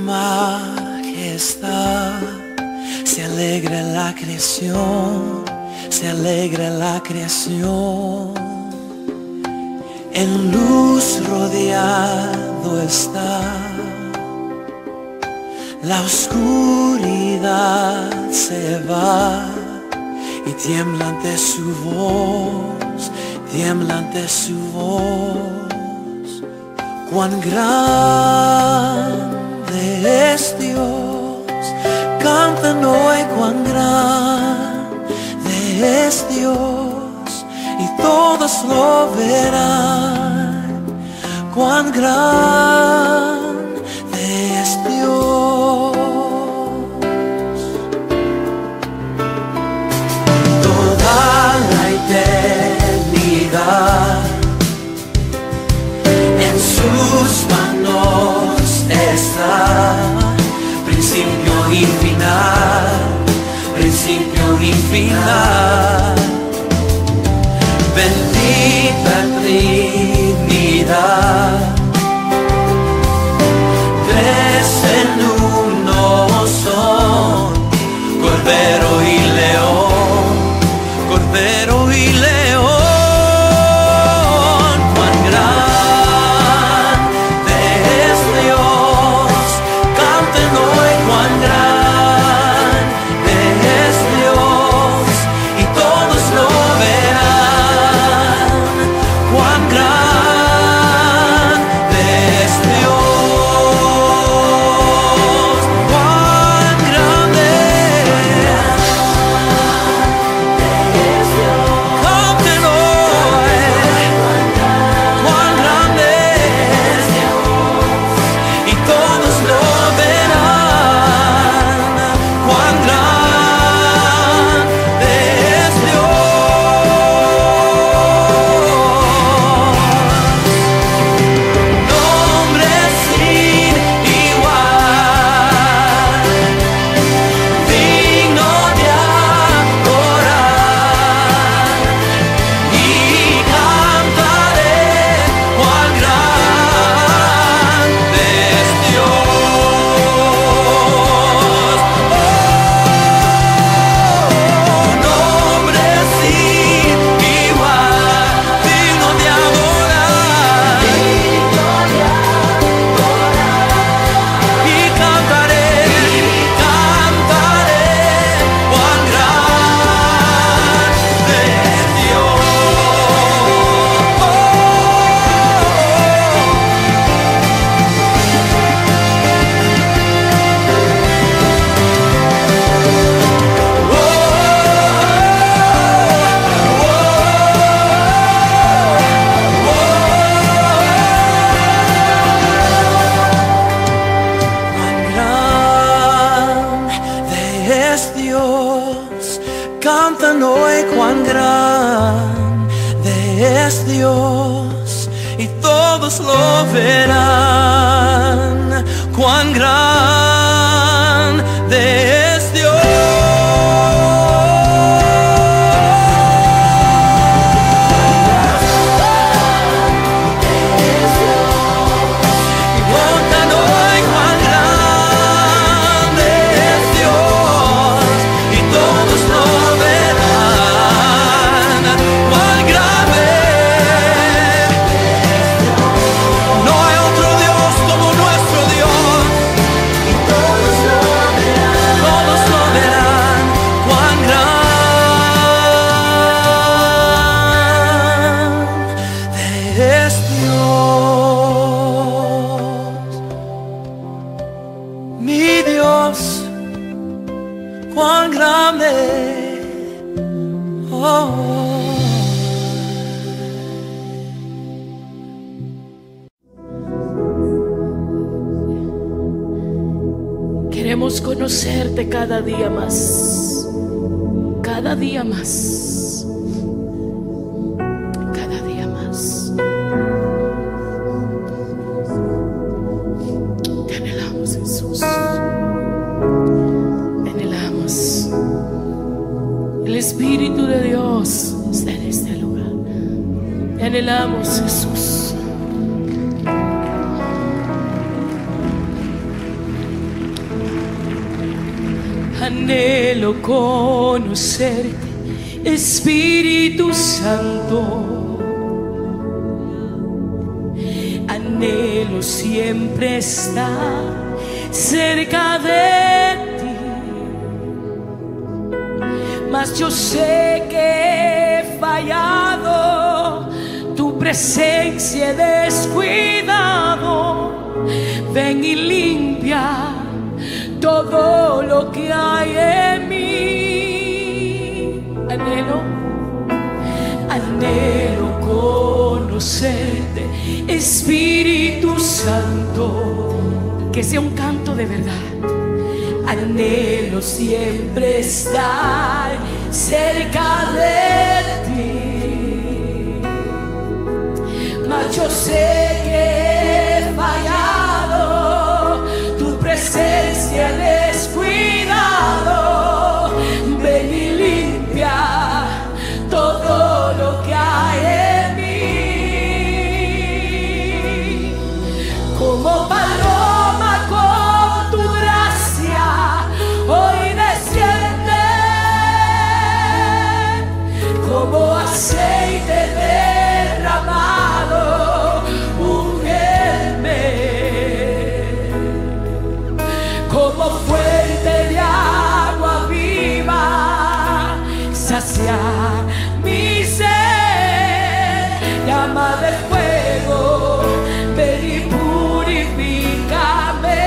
majestad. Se alegra la creación, se alegra la creación. En luz rodeado está, la oscuridad se va y tiembla ante su voz, tiembla ante su voz. Cuán grande es Dios, cantan hoy cuán grande es Dios, y todos lo verán. Cuán grande es Dios. Toda la eternidad en sus manos está, principio y final, principio y final. Bendita Trinidad, tres en uno son, Cordero y León, Cordero y León. Cuán grande es Dios, canten hoy cuán grande es Dios, y todos lo verán. Cuán grande es Dios, cuán grande es Dios. Canten hoy cuán grande es Dios, y todos lo verán. Cuán grande es Dios. Nombre sin igual, digno de adorar, y cantaré cuán grande es Dios. Nombre sin igual, digno de adorar, y cantaré cuán grande es Dios. Cuán grande es Dios, cantan hoy cuán grande es Dios, y todos lo verán. Cuán grande es Dios. Y cantan hoy cuán grande es Dios, y todos lo verán. Cuán grande. No hay otro Dios como nuestro Dios, y todos lo verán. Cuán grande es Dios, mi Dios, cuán grande. Oh. Queremos conocerte cada día más, cada día más, cada día más. Te anhelamos, Jesús. Te anhelamos. El Espíritu de Dios está en este lugar. Te anhelamos, Jesús. Anhelo conocerte, Espíritu Santo. Anhelo siempre estar cerca de ti, mas yo sé que he fallado, tu presencia he descuidado. Ven y limpia todo lo que hay en mí. Anhelo conocerte, Espíritu Santo, que sea un canto de verdad. Anhelo siempre estar cerca de ti, mas yo sé que he fallado, tu presencia he descuidado. Ven y limpia todo lo que hay en mí. Como paloma con tu gracia hoy desciende, como aceite derramado, úngeme. Como fuente de agua viva, sacia mi sed. Llama de fuego, ven y purifícame.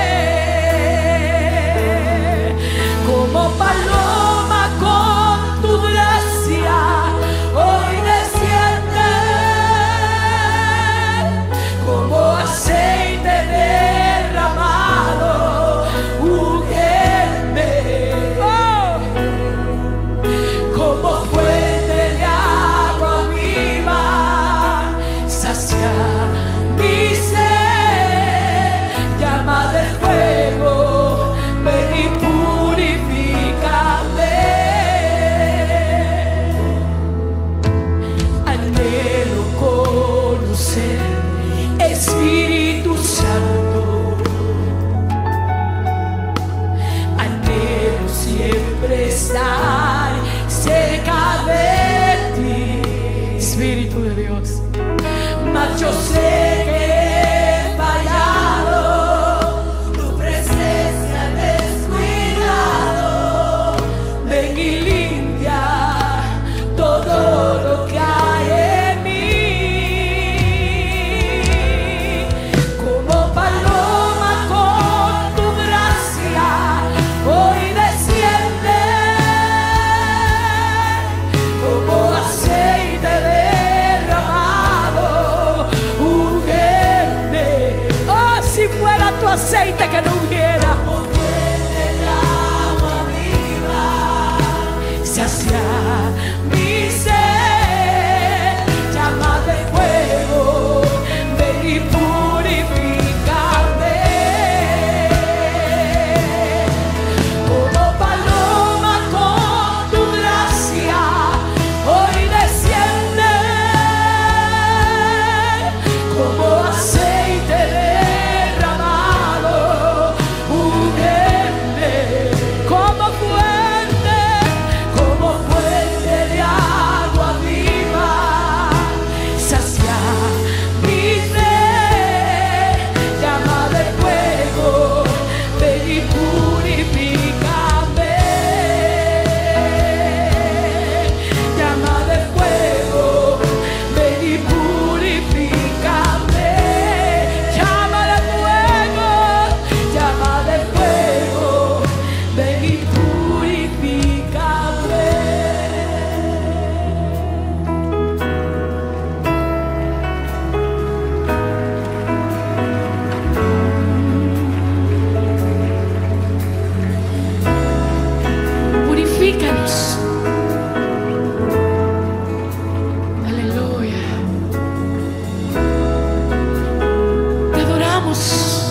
Como paloma con tu gracia hoy desciende, como aceite derramado, úngeme. Como fuente de agua viva, sacia mi sed. Llama del fuego, ven y purifícame. Anhelo conocer, Espíritu Santo. Anhelo siempre estar cerca de ti, Espíritu de Dios. Mas yo sé que he fallado, tu presencia he descuidado. Ven y limpia todo lo que hay en mí. Como paloma con tu gracia hoy desciende, como aceite derramado, úngeme. Oh, si fuera tu aceite que no hubiera, sacia mi sed. Llama de fuego, ven y purifícame. Como paloma con tu gracia hoy desciende, como aceite derramado, úngeme. Como fuente de agua viva, sacia mi sed. Llama de fuego, ven y purifícame. Llama de fuego, ven y purifícame. Llama de fuego, ven y purifícame. Purifícanos. Aleluya. Te adoramos.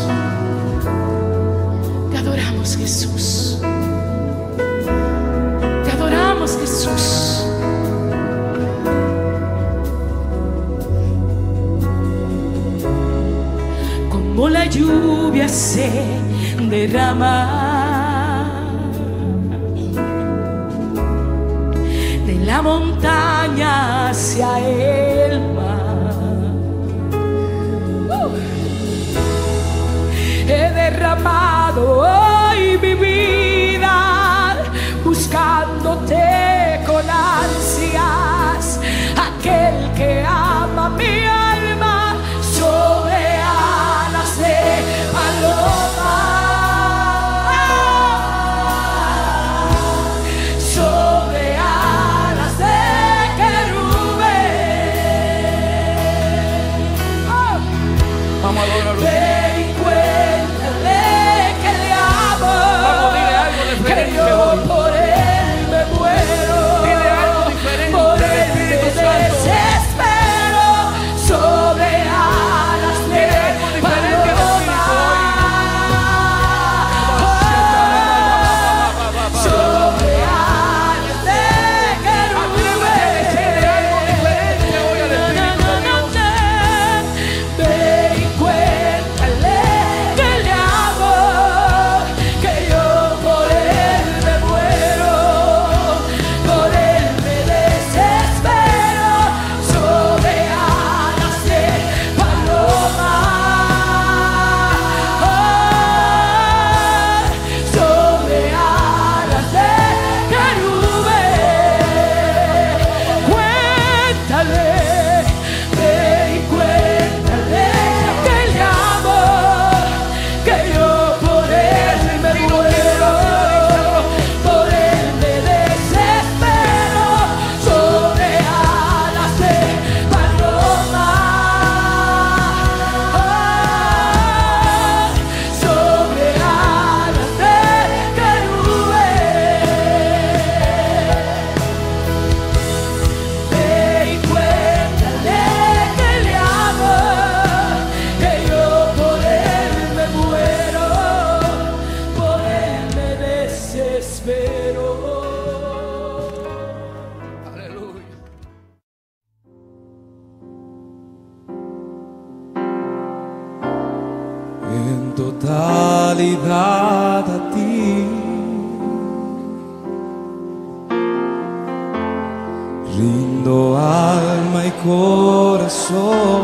Te adoramos, Jesús. Te adoramos, Jesús. Como la lluvia se derrama la montaña hacia el mar. He derramado hoy mi vida buscándote con ansias, aquel que ama mi alma sobre alas de paloma, sobre alas de querubín. Vamos a adorarlo. Ve y cuéntale que le amo, Vamos, dile algo que diferente yo hoy. por él me muero, Dile algo diferente por del él me Espíritu Santo. desespero, sobre alas de Dile algo diferente al Espíritu hoy. sobre alas de Atrévete a decirle algo diferente hoy al Espíritu de Dios. Ve y cuéntale que le amo, que yo por él me muero, por él me desespero, sobre alas de paloma, sobre alas de querubín. Cuéntale, ve y cuéntale que le amo, que yo por él me muero, por él me desespero, sobre alas de paloma, sobre alas de querubín. Ve y cuéntale que le amo, que yo por él me muero, por él me desespero. Aleluya. En totalidad a ti rindo alma y corazón.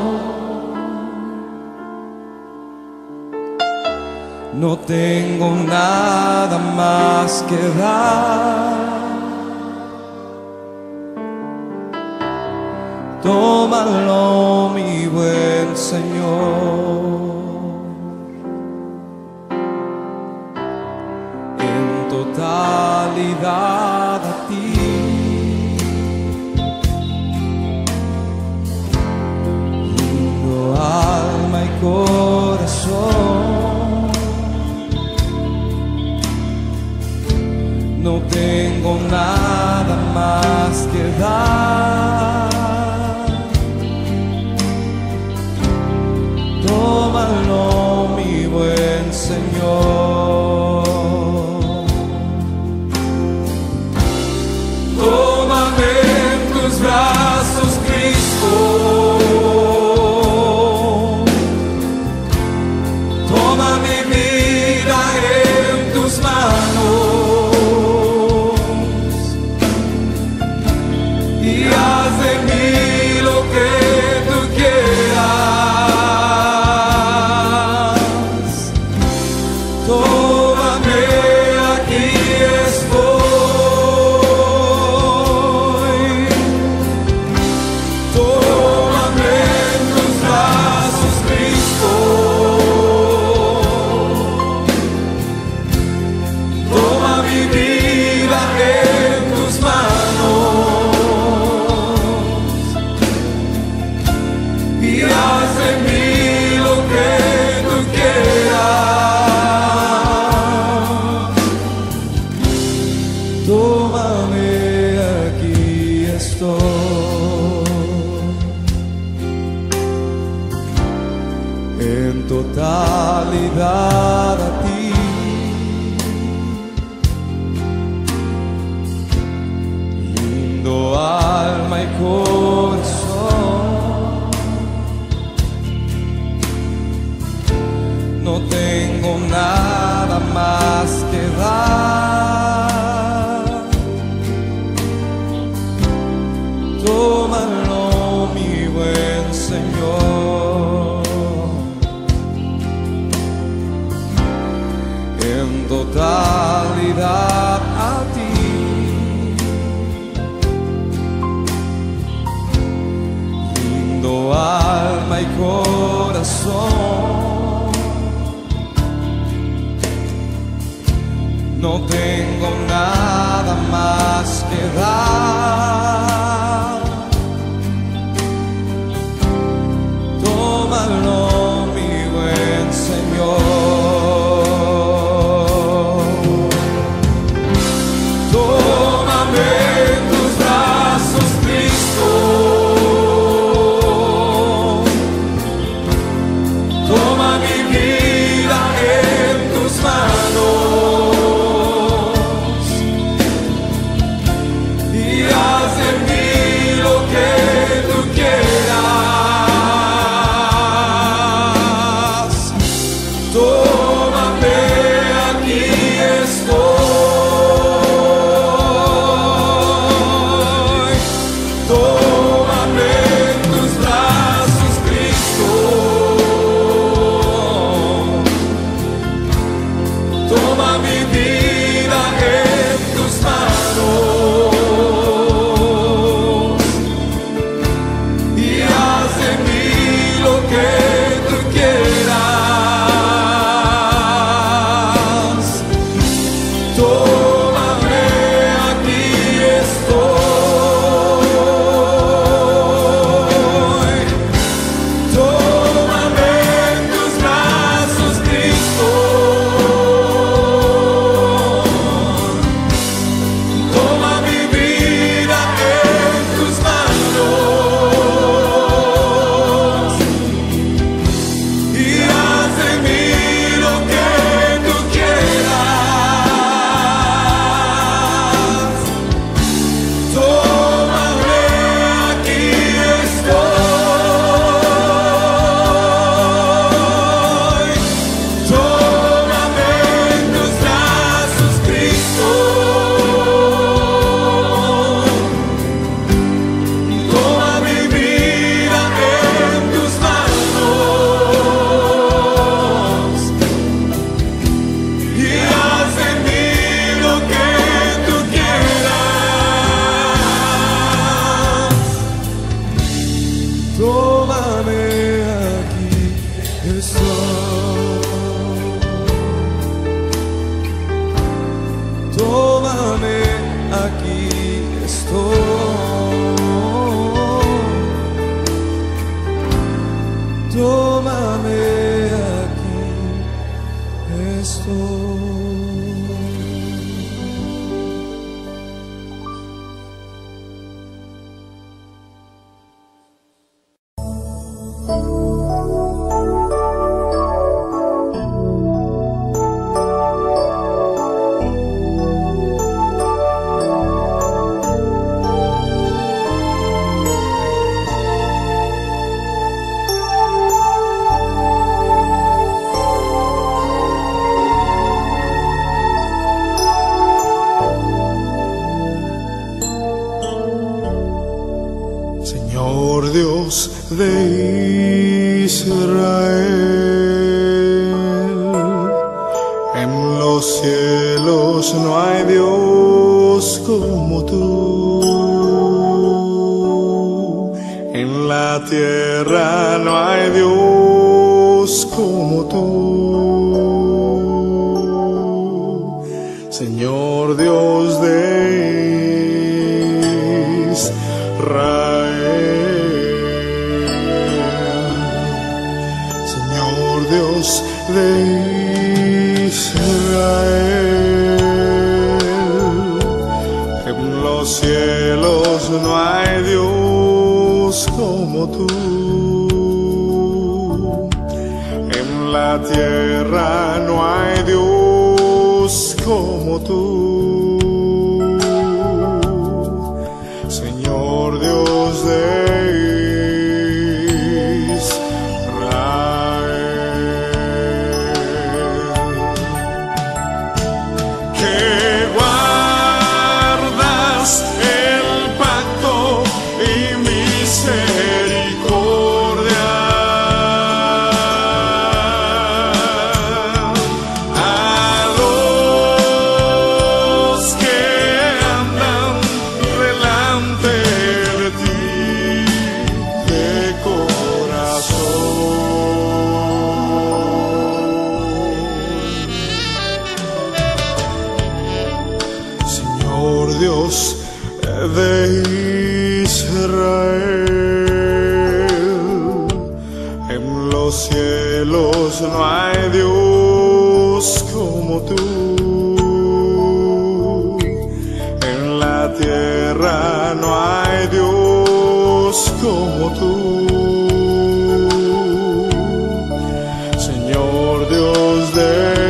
No tengo nada más que dar. Tómalo, mi buen Señor. En totalidad a ti rindo alma y corazón. No tengo nada más que dar. Tómalo, mi buen Señor. Tómame en tus brazos, Cristo. Toma mi vida en tus manos y haz de mí lo que tú quieras. Tómame, aquí estoy. Tómame en tus brazos, Cristo. Toma mi vida en tus manos y haz de mí lo que tú quieras. Tómame, aquí estoy. En totalidad a ti rindo alma y corazón. No tengo nada más que dar. en totalidad a ti. Rindo alma y corazón, no tengo nada más que dar. Tómalo, mi buen Señor. Tómame en tus brazos, Cristo. Toma mi vida en tus manos y haz de mí lo que tú quieras. Tómame, aquí estoy. Tómame en tus brazos, Cristo. Toma mi vida en tus manos y haz de mí lo que tú quieras. Tómame, aquí estoy. Tómame en tus brazos, Cristo. Toma mi vida en tus manos y haz de mí lo que tú quieras. Tómame, aquí estoy. Tómame en tus brazos, Cristo. Toma mi vida en tus manos y haz de mí lo que tú quieras. Tómame, aquí estoy. Tómame, aquí estoy. Tómame, aquí estoy. Señor Dios de Israel, en los cielos no hay Dios como tú, en la tierra no hay Dios como tú. Señor Dios de Señor Dios de Israel, en los cielos no hay Dios como tú, en la tierra no hay Dios como tú. Señor Dios de misericordia Dios de Israel. En los cielos no hay Dios como tú. En la tierra no hay Dios como tú. Señor Dios de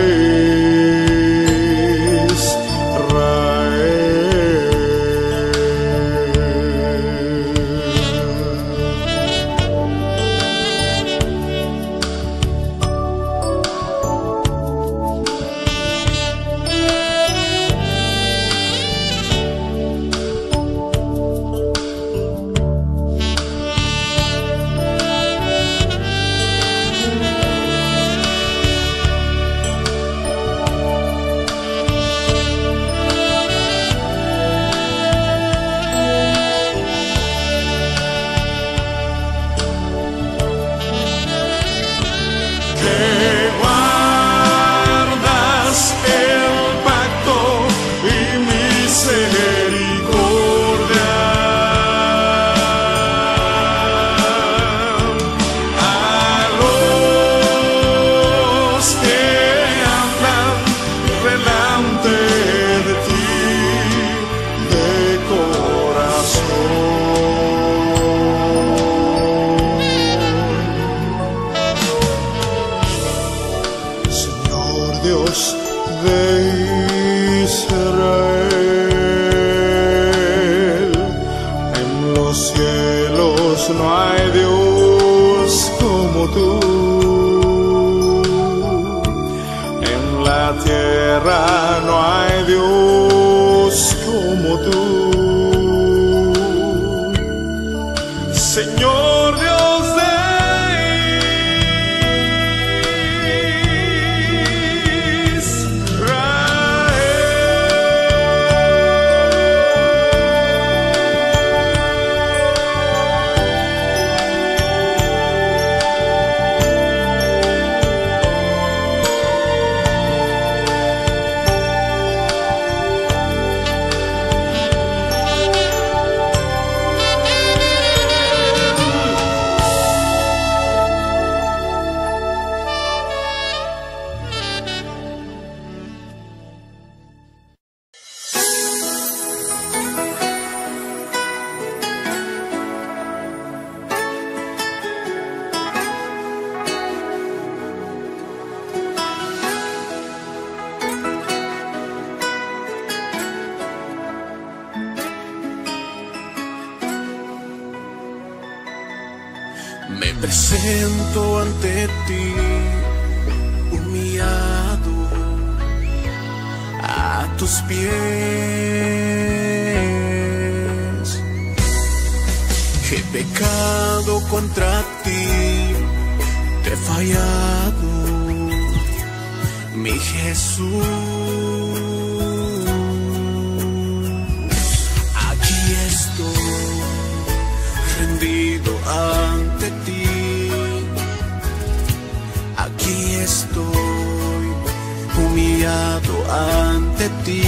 no hay Dios como tú. En la tierra no hay Dios como tú. Señor Dios de me presento ante ti, humillado a tus pies. He pecado contra ti, te he fallado, mi Jesús. Aquí estoy, rendido ante ti. Aquí estoy, humillado ante ti.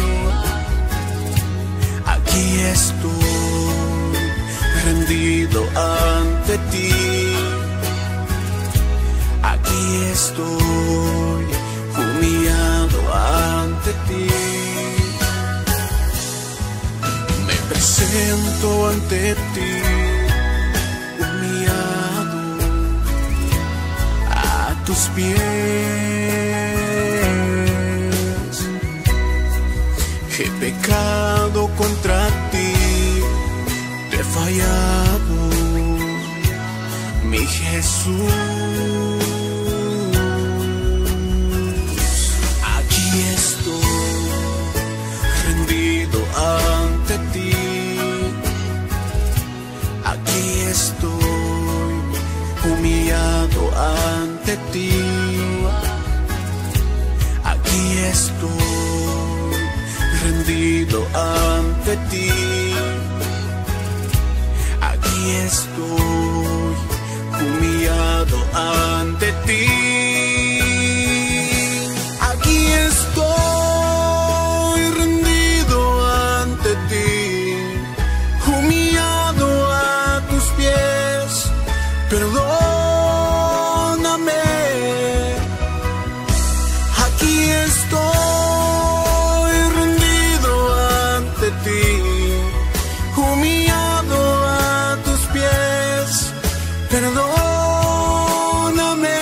Aquí estoy, rendido ante ti. Aquí estoy, humillado ante ti. Me presento ante ti, humillado a tus pies. He pecado contra ti, te he fallado, mi Jesús. Aquí estoy, rendido ante ti. Aquí estoy, humillado ante ti. Aquí estoy, rendido ante ti. Aquí estoy, humillado ante ti. Aquí estoy, rendido ante estoy rendido ante ti, humillado a tus pies. Perdóname,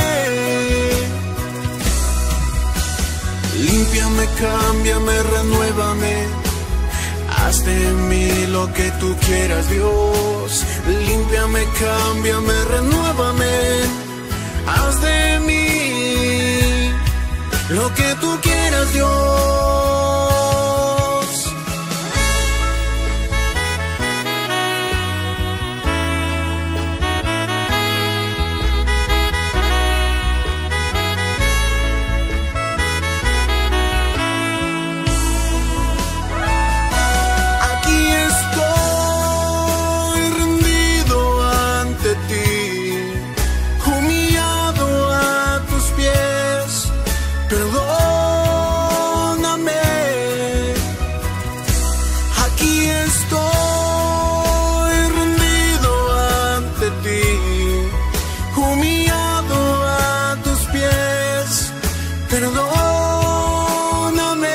límpiame, cámbiame, renuévame. Haz de mí lo que tú quieras, Dios. Límpiame, cámbiame, renuévame. Haz de mí lo que tú quieras, Dios. Aquí estoy rendido ante ti, humillado a tus pies. Perdóname, aquí estoy rendido ante ti, humillado a tus pies. Perdóname,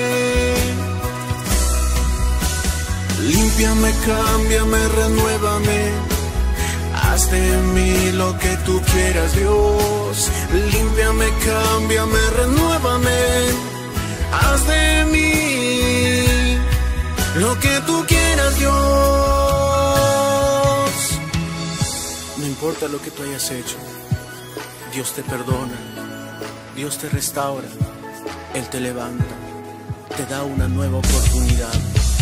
límpiame, cámbiame, renuévame. Haz de mí lo que tú quieras, Dios. Límpiame, cámbiame, renuévame. Haz de mí lo que tú quieras, Dios. No importa lo que tú hayas hecho, Dios te perdona, Dios te restaura, Él te levanta, te da una nueva oportunidad.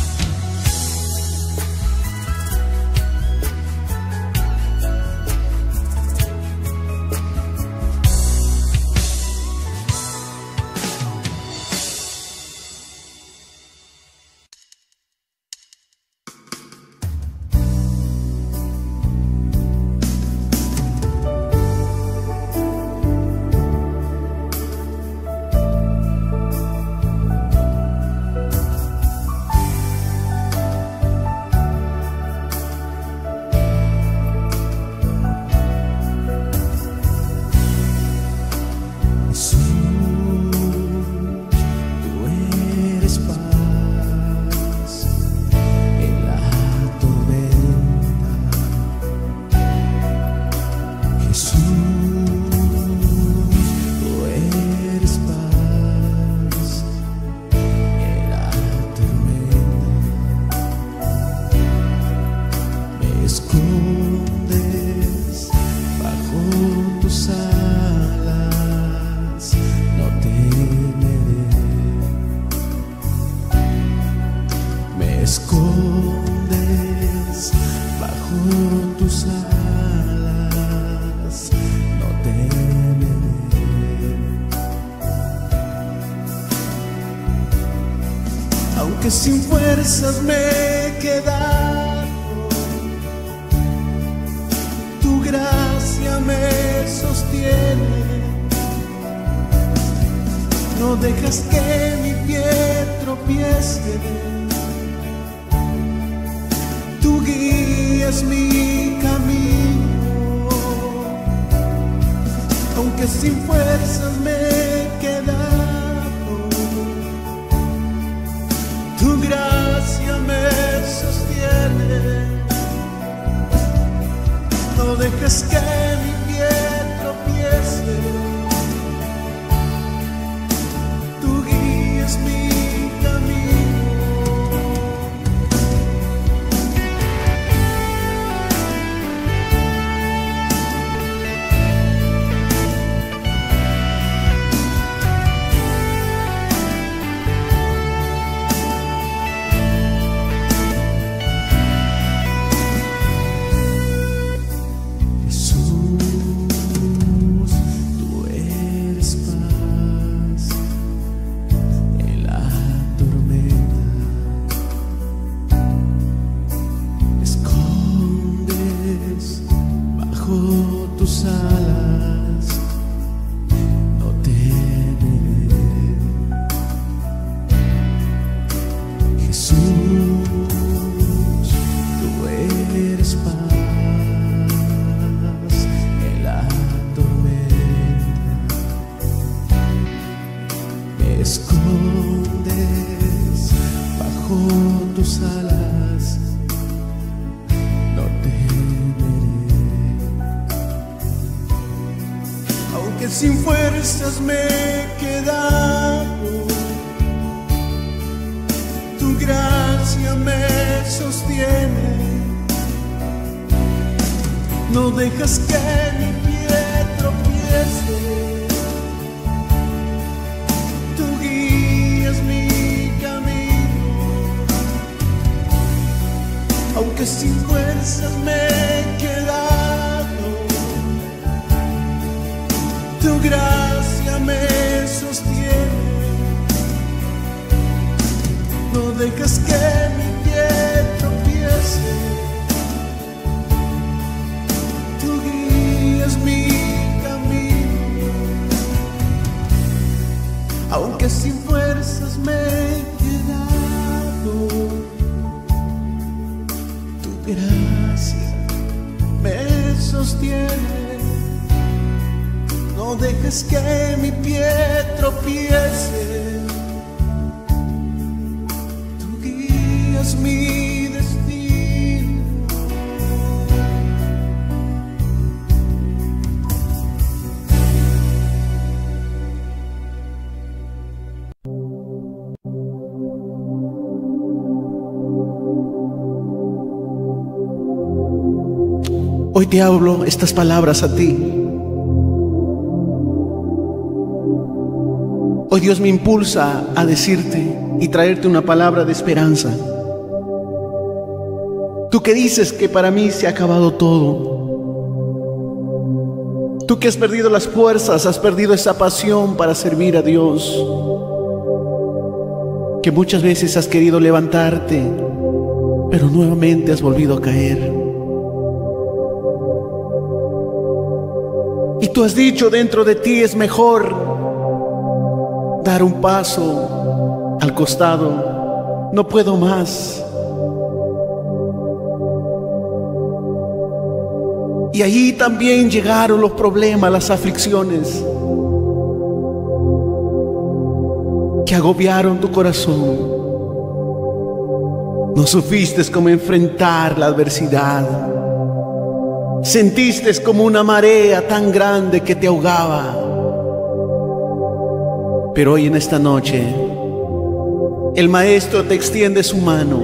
Que sin fuerzas me he quedado, tu gracia me sostiene, no dejas que mi pie tropiece, tú guías mi camino, aunque sin fuerzas me he quedado, tu gracia me sostiene, no dejes que mi pie tropiece, tú guías mi camino. Jesús, escondes bajo tus alas, no temeré. Aunque sin fuerzas me he quedado, tu gracia me sostiene. No dejas que mi pie tropiece. Tú guías mi camino. Aunque sin fuerzas me he quedado, tu gracia me sostiene. No dejas que mi pie tropiece. Tú guías mi camino. Aunque sin fuerzas me he quedado, tu gracia me sostiene. No dejes que mi pie tropiece. Tú guías mi destino. Hoy te hablo estas palabras a ti. Hoy Dios me impulsa a decirte y traerte una palabra de esperanza. Tú que dices que para mí se ha acabado todo. Tú que has perdido las fuerzas, has perdido esa pasión para servir a Dios. Que muchas veces has querido levantarte, pero nuevamente has volvido a caer. Y tú has dicho dentro de ti es mejor dar un paso al costado. No puedo más. Y allí también llegaron los problemas, las aflicciones que agobiaron tu corazón. No supiste cómo enfrentar la adversidad. Sentiste como una marea tan grande que te ahogaba. Pero hoy en esta noche, el Maestro te extiende su mano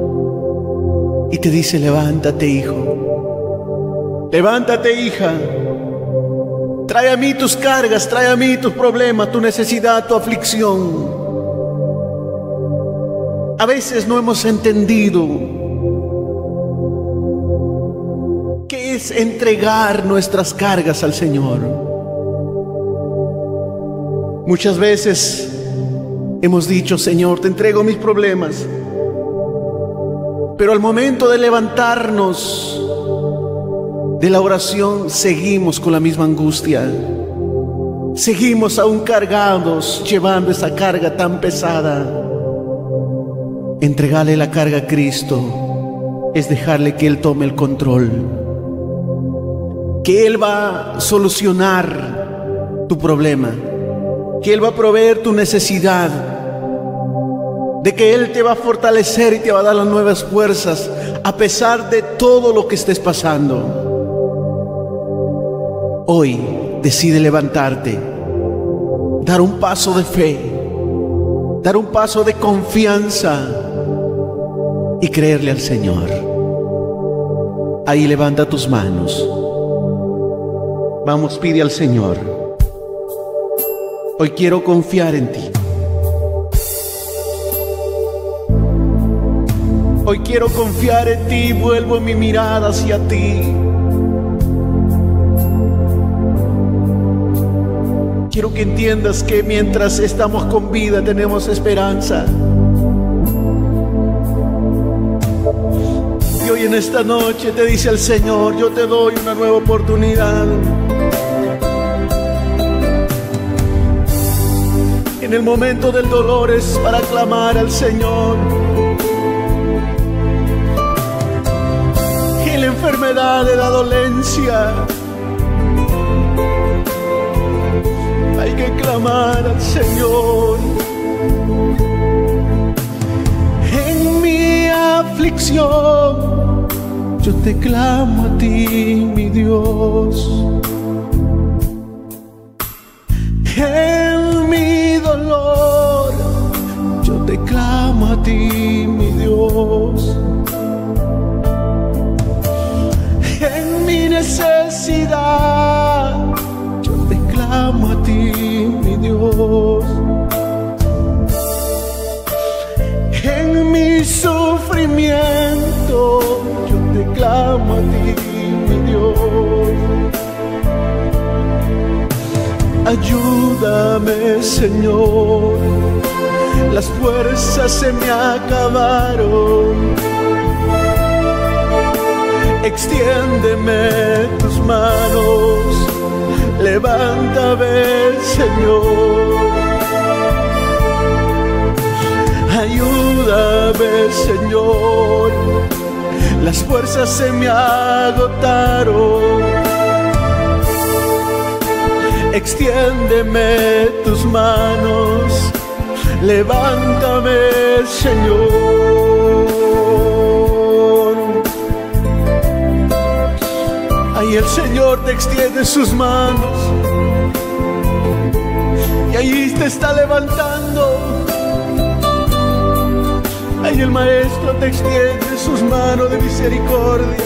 y te dice: levántate, hijo. Levántate, hija. Trae a mí tus cargas, trae a mí tus problemas, tu necesidad, tu aflicción. A veces no hemos entendido qué es entregar nuestras cargas al Señor. Muchas veces hemos dicho: Señor, te entrego mis problemas. Pero al momento de levantarnos de la oración, seguimos con la misma angustia. Seguimos aún cargados, llevando esa carga tan pesada. Entregarle la carga a Cristo es dejarle que Él tome el control. Que Él va a solucionar tu problema. Que Él va a proveer tu necesidad. De que Él te va a fortalecer y te va a dar las nuevas fuerzas a pesar de todo lo que estés pasando. Hoy decide levantarte, dar un paso de fe, dar un paso de confianza y creerle al Señor. Ahí levanta tus manos. Vamos, pide al Señor: hoy quiero confiar en ti. Hoy quiero confiar en ti, vuelvo mi mirada hacia ti. Quiero que entiendas que mientras estamos con vida tenemos esperanza. Y hoy en esta noche te dice el Señor: yo te doy una nueva oportunidad. En el momento del dolor es para clamar al Señor. En la enfermedad de la dolencia hay que clamar al Señor. aflicción, yo te clamo a ti, mi Dios. En mi dolor, yo te clamo a ti, mi Dios. En mi necesidad, yo te clamo a ti, mi Dios. En mi sufrimiento, yo te clamo a ti, mi Dios. Ayúdame, Señor, las fuerzas se me acabaron. Extiéndeme tus manos, levántame, Señor. Ayúdame, Señor, las fuerzas se me agotaron. Extiéndeme tus manos, levántame, Señor. Ahí el Señor te extiende sus manos y ahí te está levantando. Ahí el Maestro te extiende sus manos de misericordia.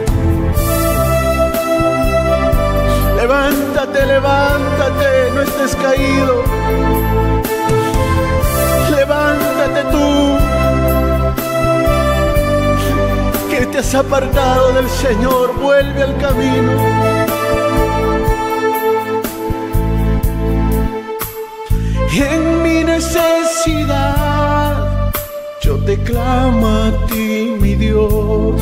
Levántate, levántate, no estés caído. Levántate tú, que te has apartado del Señor, vuelve al camino. En mi necesidad, yo te clamo a ti, mi Dios.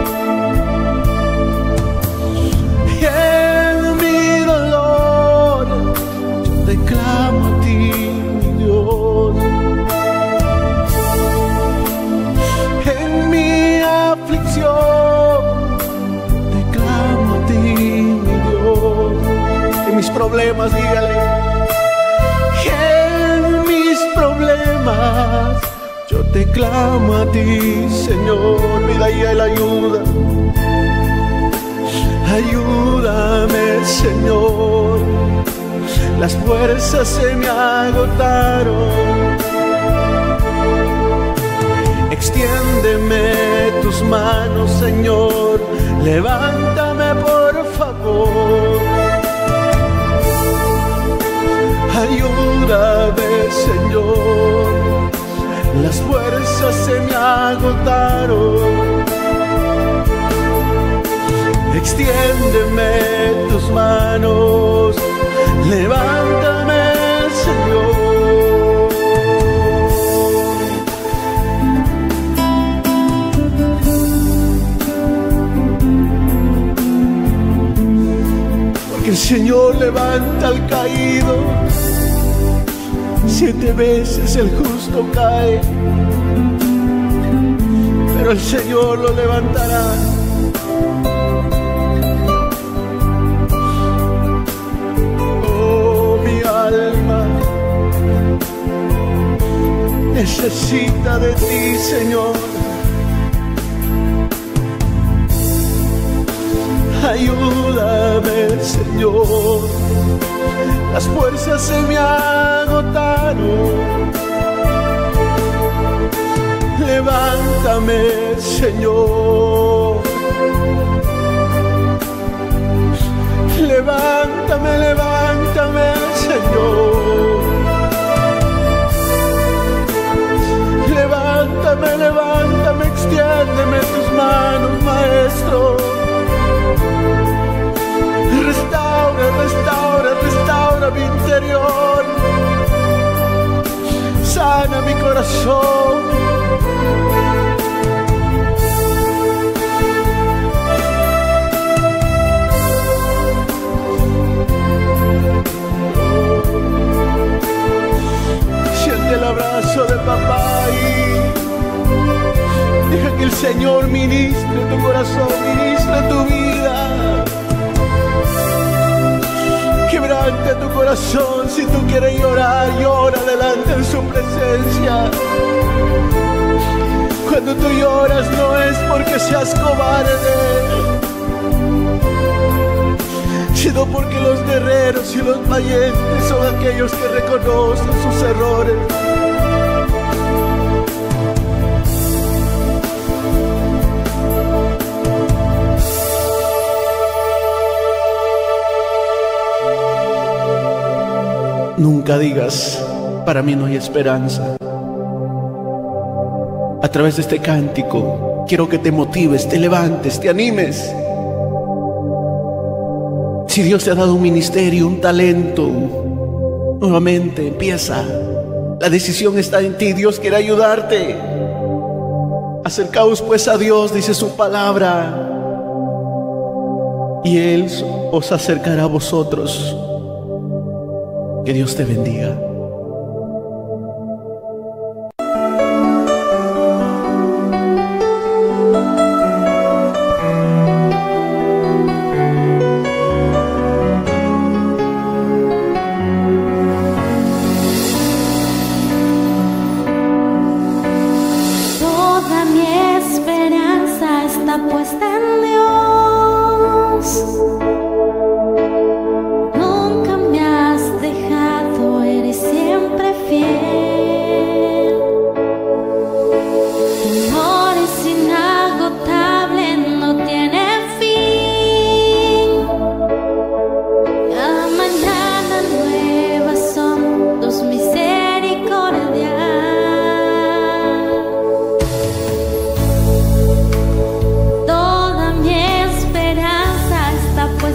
En mi dolor, yo te clamo a ti, mi Dios. En mi aflicción, te clamo a ti, mi Dios. En mis problemas, dígale. En mis problemas, yo te clamo a ti, Señor. Pida y Él ayuda. Ayúdame, Señor. Las fuerzas se me agotaron. Extiéndeme tus manos, Señor. Levántame, por favor. Ayúdame, Señor. Las fuerzas se me agotaron. Extiéndeme tus manos, levántame, Señor. Porque el Señor levanta al caído. 7 veces el justo cae, pero el Señor lo levantará. Oh, mi alma necesita de ti, Señor. Ayúdame, Señor. Las fuerzas se me agotaron. Levántame, Señor. Levántame, levántame, Señor. Levántame, levántame, extiéndeme tus manos, Maestro. Restaura, restaura, restaura mi interior. Sana mi corazón. Siente el abrazo de papá y deja que el Señor ministre tu corazón, ministre tu vida. Quebrante tu corazón, si tú quieres llorar, llora delante de su presencia. Cuando tú lloras no es porque seas cobarde, sino porque los guerreros y los valientes son aquellos que reconocen sus errores. Nunca digas, para mí no hay esperanza. A través de este cántico quiero que te motives, te levantes, te animes. Si Dios te ha dado un ministerio, un talento, nuevamente empieza. La decisión está en ti, Dios quiere ayudarte. Acercaos pues a Dios, dice su palabra, y Él os acercará a vosotros. Que Dios te bendiga. Toda mi esperanza está puesta en Dios. Nunca me has dejado, eres siempre fiel. Tu amor es inagotable, no tiene fin. Cada mañana nuevas son tus misericordias. Toda mi esperanza está puesta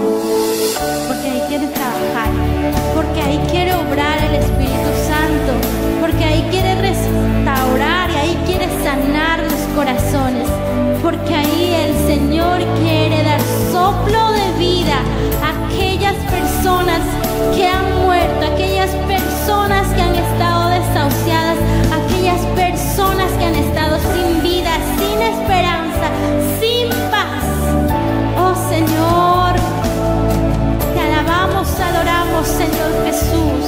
porque ahí quiere trabajar, porque ahí quiere obrar el Espíritu Santo, porque ahí quiere restaurar y ahí quiere sanar los corazones, porque ahí el Señor quiere dar soplo de vida a aquellas personas que han muerto, aquellas personas que han estado desahuciadas, aquellas personas que han estado sin vida, sin esperanza, sin paz. Oh Señor, te alabamos, adoramos, Señor Jesús.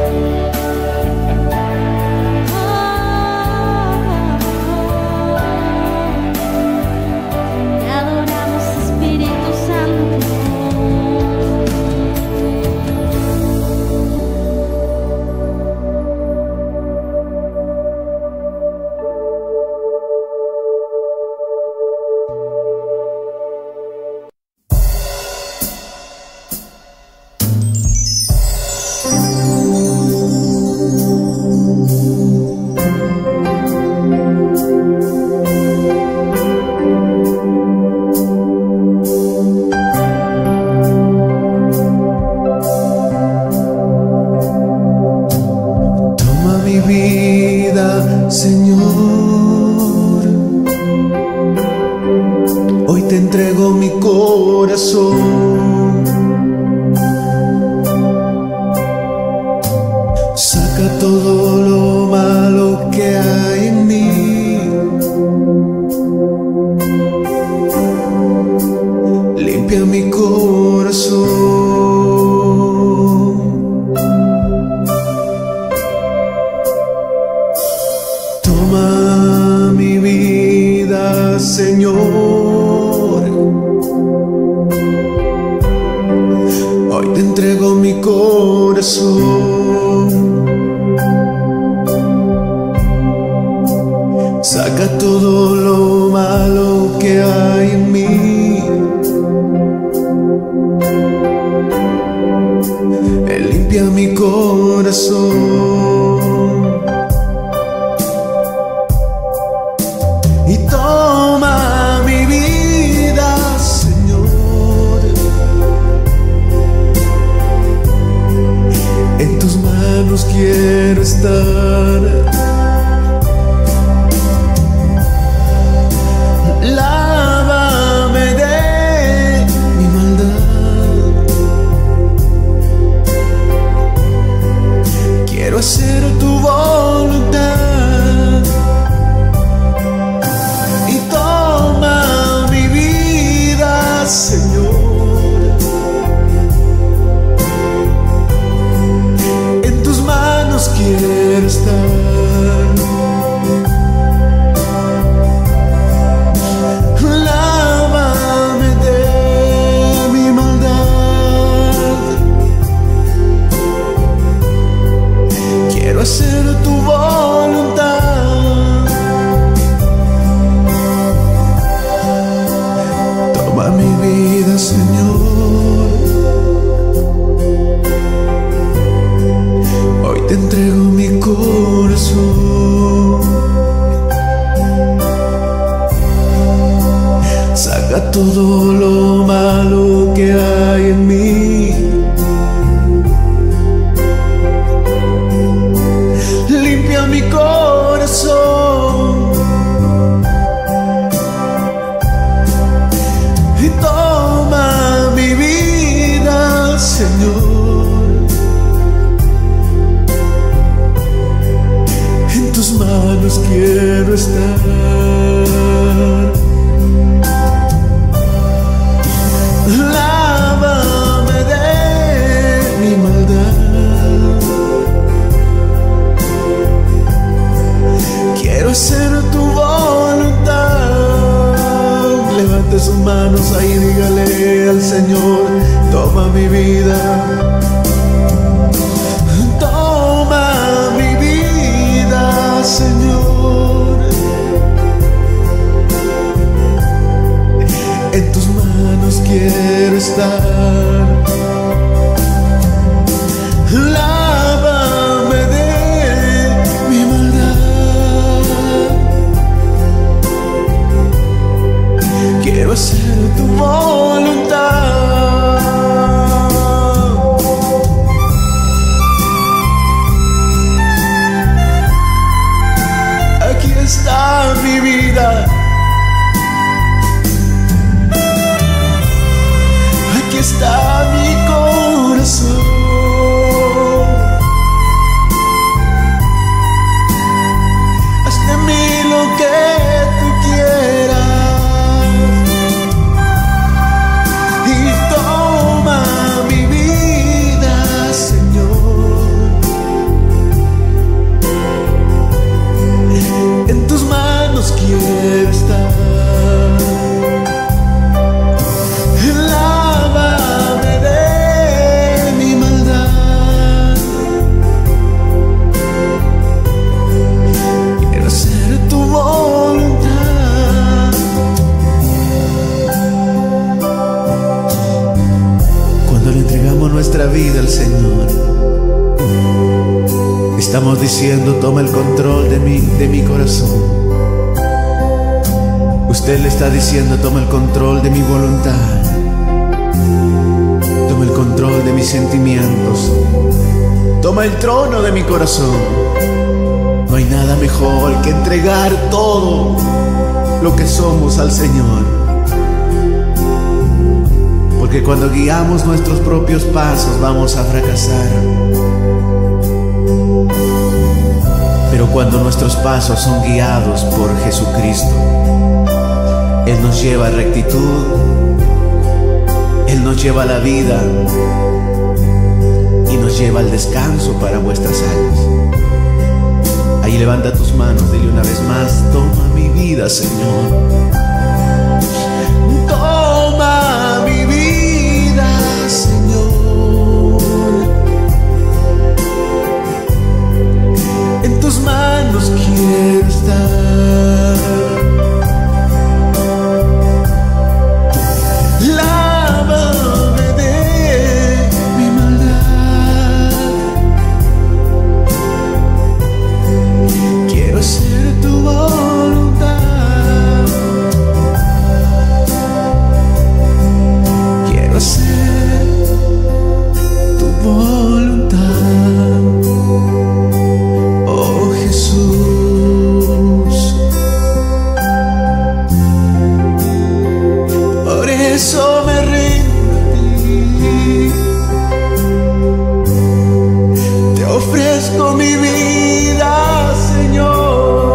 Te adoramos, Espíritu Santo. Todo lo malo que hay en mí, limpia mi corazón y toma mi vida, Señor. En tus manos quiero estar. Lávame de mi maldad. Quiero hacer tu voluntad. Levante sus manos ahí, dígale al Señor: toma mi vida. Toma mi vida, Señor. En tus manos quiero estar. Lávame de mi maldad. Quiero hacer tu voluntad. nuestra vida al Señor. Estamos diciendo: toma el control de mi corazón. Usted le está diciendo: toma el control de mi voluntad, toma el control de mis sentimientos, toma el trono de mi corazón. No hay nada mejor que entregar todo lo que somos al Señor, porque cuando guiamos nuestros propios pasos vamos a fracasar. Pero cuando nuestros pasos son guiados por Jesucristo, Él nos lleva a rectitud, Él nos lleva a la vida y nos lleva al descanso para vuestras almas. Ahí levanta tus manos, dile una vez más: toma mi vida, Señor. Toma mi vida, Señor. En tus manos quiero estar. Lávame de mi maldad. Quiero hacer tu voluntad. Quiero hacer tu voluntad. Oh Jesús, por eso me rindo a ti. Te ofrezco mi vida, Señor.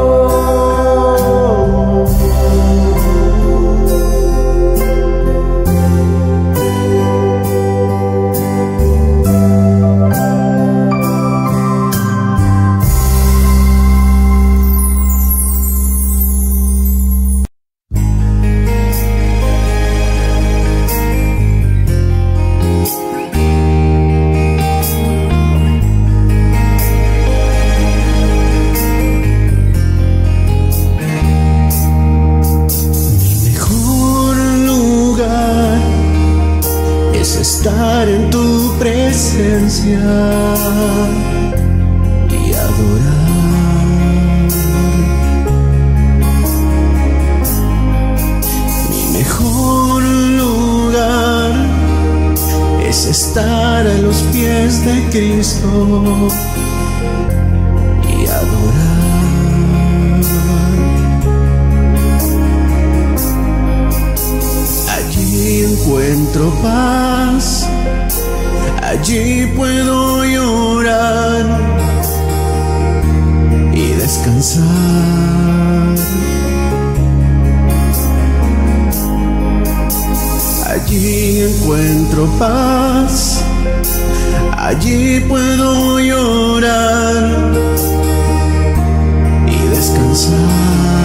Estar en tu presencia y adorar. Mi mejor lugar es estar a los pies de Cristo y adorar. Allí encuentro paz, allí puedo llorar y descansar. Allí encuentro paz, allí puedo llorar y descansar.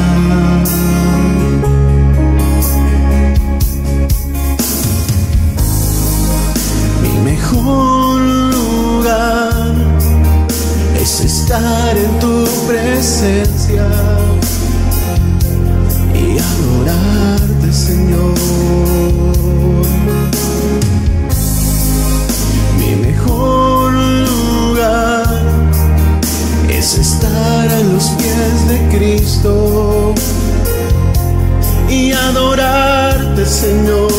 Mejor lugar es estar en tu presencia y adorarte, Señor. Mi mejor lugar es estar a los pies de Cristo y adorarte, Señor.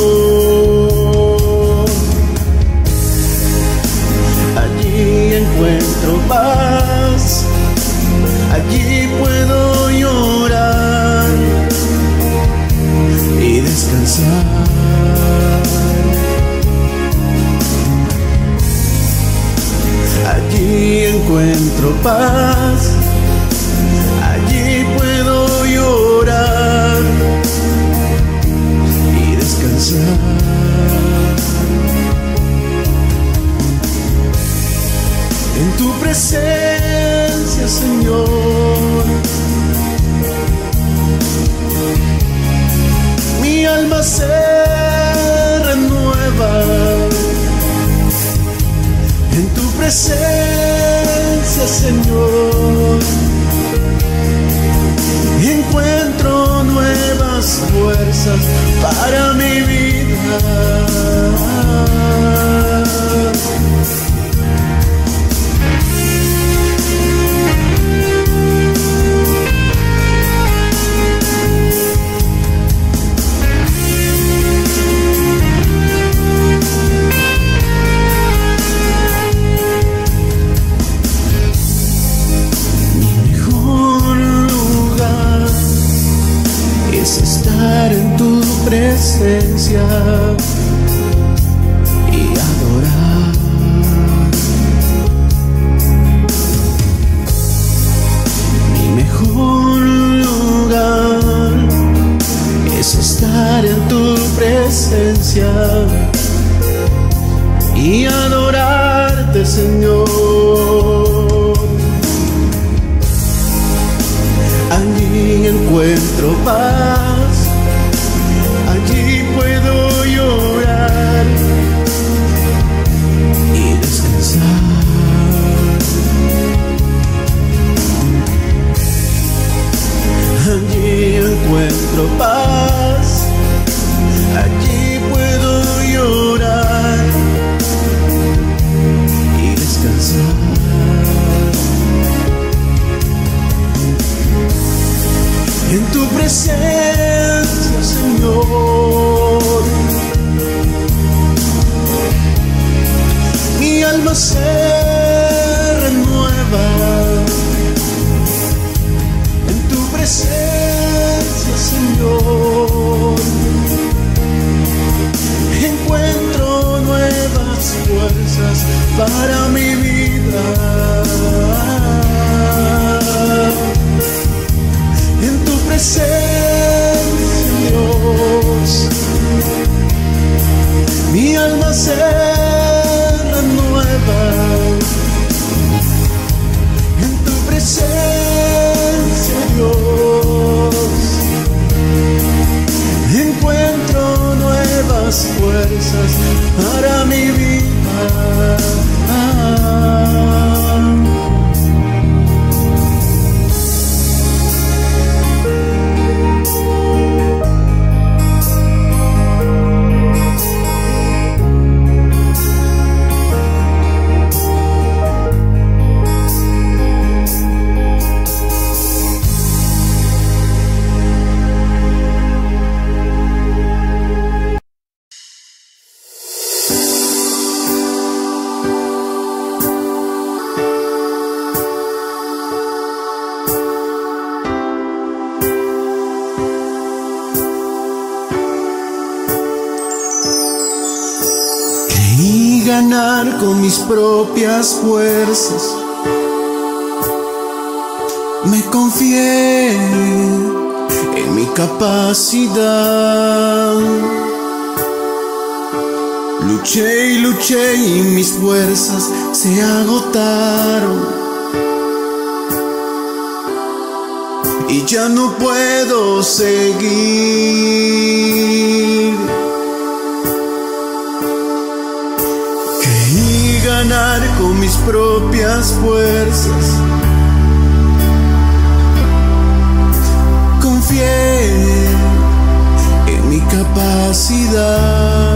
Allí encuentro paz, allí puedo llorar y descansar. Allí encuentro paz, allí puedo llorar y descansar. En tu presencia, Señor, mi alma se renueva. En tu presencia, Señor, encuentro nuevas fuerzas para mi vida. delante, Señor. Allí encuentro paz, allí puedo llorar y descansar. Allí encuentro paz, allí puedo llorar y descansar. En tu presencia, Señor, mi alma se renueva. En tu presencia, Señor, encuentro nuevas fuerzas para mi vida. En tu presencia, Dios, mi alma se renueva. En tu presencia, Dios, encuentro nuevas fuerzas para mi vida. Ganar con mis propias fuerzas, me confié en mi capacidad. Luché y luché y mis fuerzas se agotaron y ya no puedo seguir. Ganar con mis propias fuerzas, confié en mi capacidad.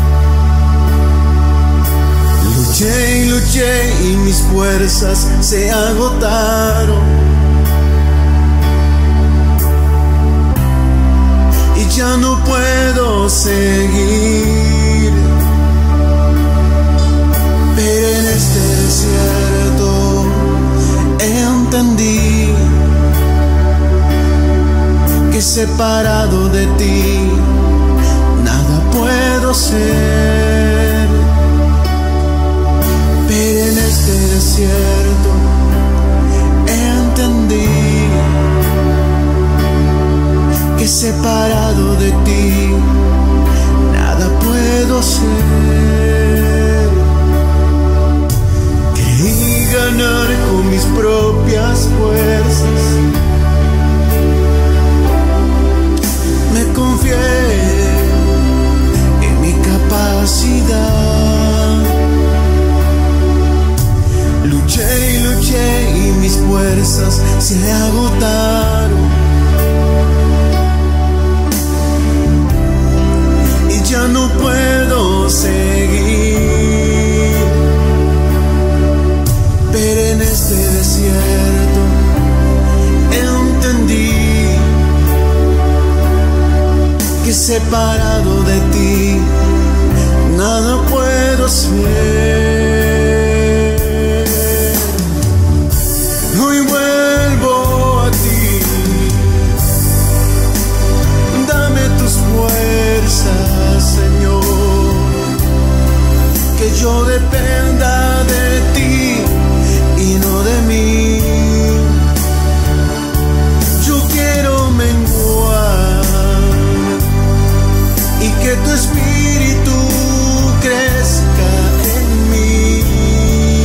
Luché y luché y mis fuerzas se agotaron y ya no puedo seguir. Pero en este desierto entendí que separado de ti nada puedo ser. Pero en este desierto entendí que separado de ti nada puedo ser. Y ganar con mis propias fuerzas, me confié en mi capacidad. Luché y luché y mis fuerzas se agotaron y ya no puedo seguir. Pero en este desierto entendí que separado de ti nada puedo ser. Hoy vuelvo a ti, dame tus fuerzas, Señor, que yo dependa de ti y no de mí. Yo quiero menguar y que tu espíritu crezca en mí.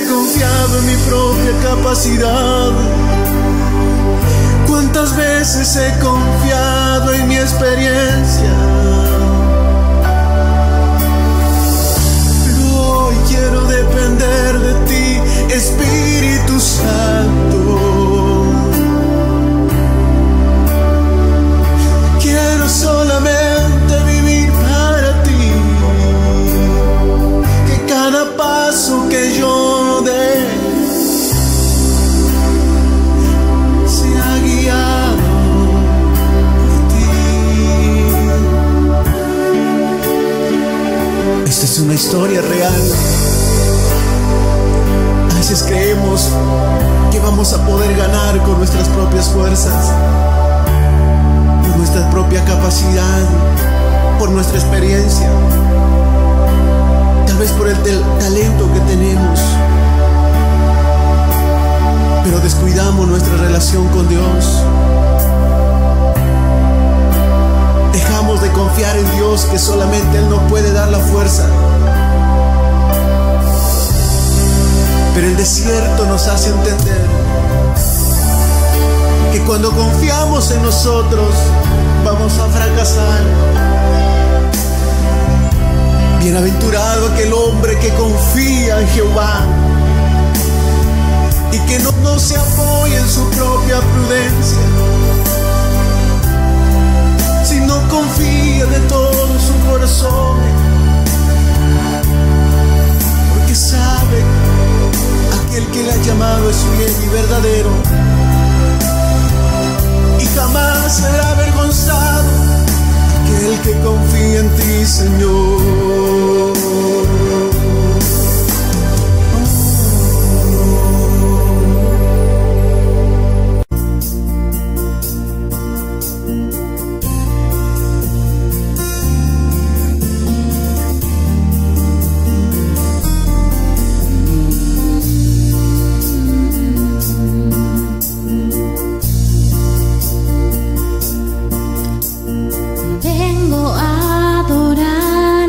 he confiado en mi propia capacidad. Cuántas veces he confiado en mi experiencia. Pero hoy quiero depender de ti, Espíritu Santo. Quiero solamente vivir para ti. Que cada paso que yo dé sea guiado por ti. Esta es una historia real. A veces creemos que vamos a poder ganar con nuestras propias fuerzas, por nuestra propia capacidad, por nuestra experiencia, tal vez por el talento que tenemos, pero descuidamos nuestra relación con Dios. Dejamos de confiar en Dios, que solamente Él nos puede dar la fuerza. Pero el desierto nos hace entender que cuando confiamos en nosotros vamos a fracasar. Bienaventurado aquel hombre que confía en Jehová y que no se apoya en su propia prudencia, sino confía de todo su corazón, porque sabe aquel que le ha llamado es fiel y verdadero, y jamás será avergonzado aquel que confía en ti, Señor. Vengo a adorar.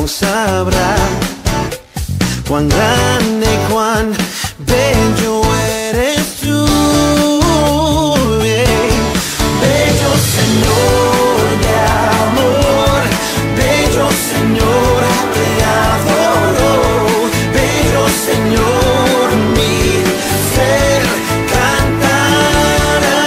no sabrá cuán grande, cuán bello eres tú. Bello Señor de amor, bello Señor te adoro, bello Señor mi ser cantará.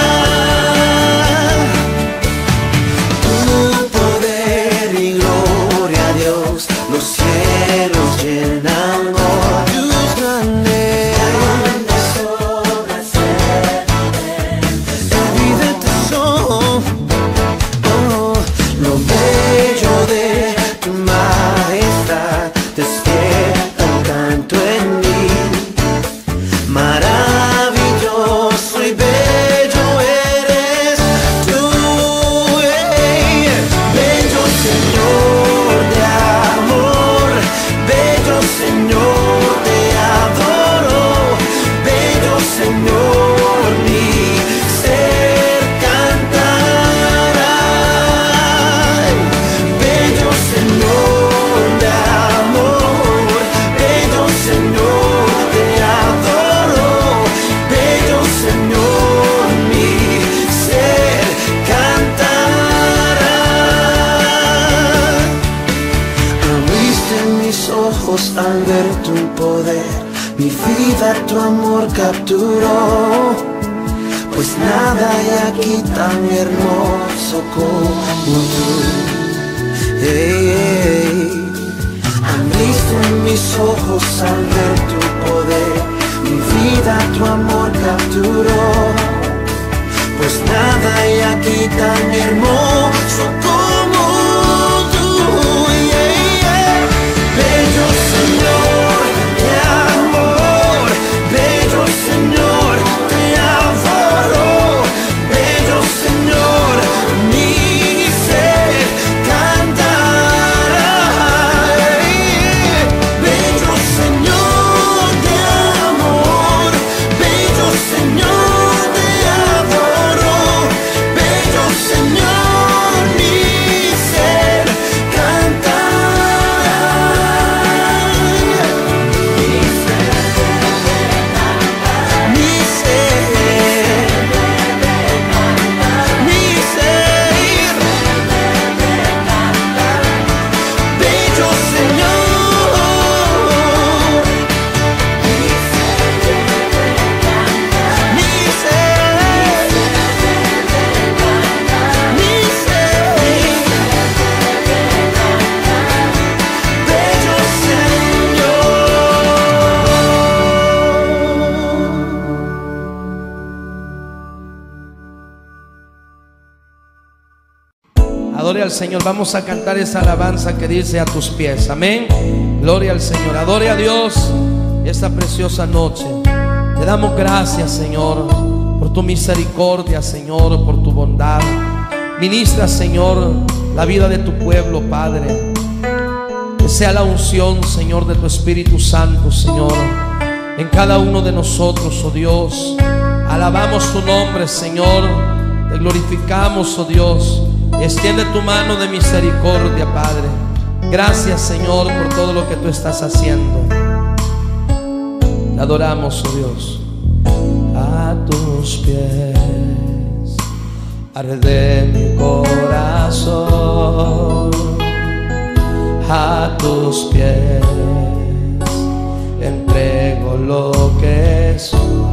Tu poder y gloria a Dios, los cielos llenan tus grandes obras evidentes son. Oh, lo bello de tu majestad despierta un canto en mí. Maravilloso y bello eres tú. Bello Señor de amor, bello Señor te adoro, bello Señor mi ser cantará. Bello Señor de amor, bello Señor te adoro, bello Señor mi ser cantará. Abriste mis ojos al ver tu poder, mi vida tu amor capturó, pues nada hay aquí tan hermoso como tú. Abriste mis ojos al ver tu poder, mi vida tu amor capturó, pues nada hay aquí tan hermoso como tú. Bello Señor de amor, bello Señor te adoro, bello Señor mi ser cantará. Bello Señor de amor, bello Señor te adoro, bello Señor mi ser cantará. Mi ser, mi ser, bello Señor, mi ser, mi ser, bello Señor. Adore al Señor. Vamos a cantar esa alabanza que dice a tus pies. Amén. Gloria al Señor. Adore a Dios esta preciosa noche. Te damos gracias, Señor, por tu misericordia, Señor, por tu bondad. Ministra, Señor, la vida de tu pueblo, Padre. Que sea la unción, Señor, de tu Espíritu Santo, Señor, en cada uno de nosotros, oh Dios. Alabamos tu nombre, Señor. Te glorificamos, oh Dios. Extiende tu mano de misericordia, Padre. Gracias, Señor, por todo lo que tú estás haciendo. Te adoramos, oh Dios. A tus pies arde mi corazón. A tus pies entrego lo que soy.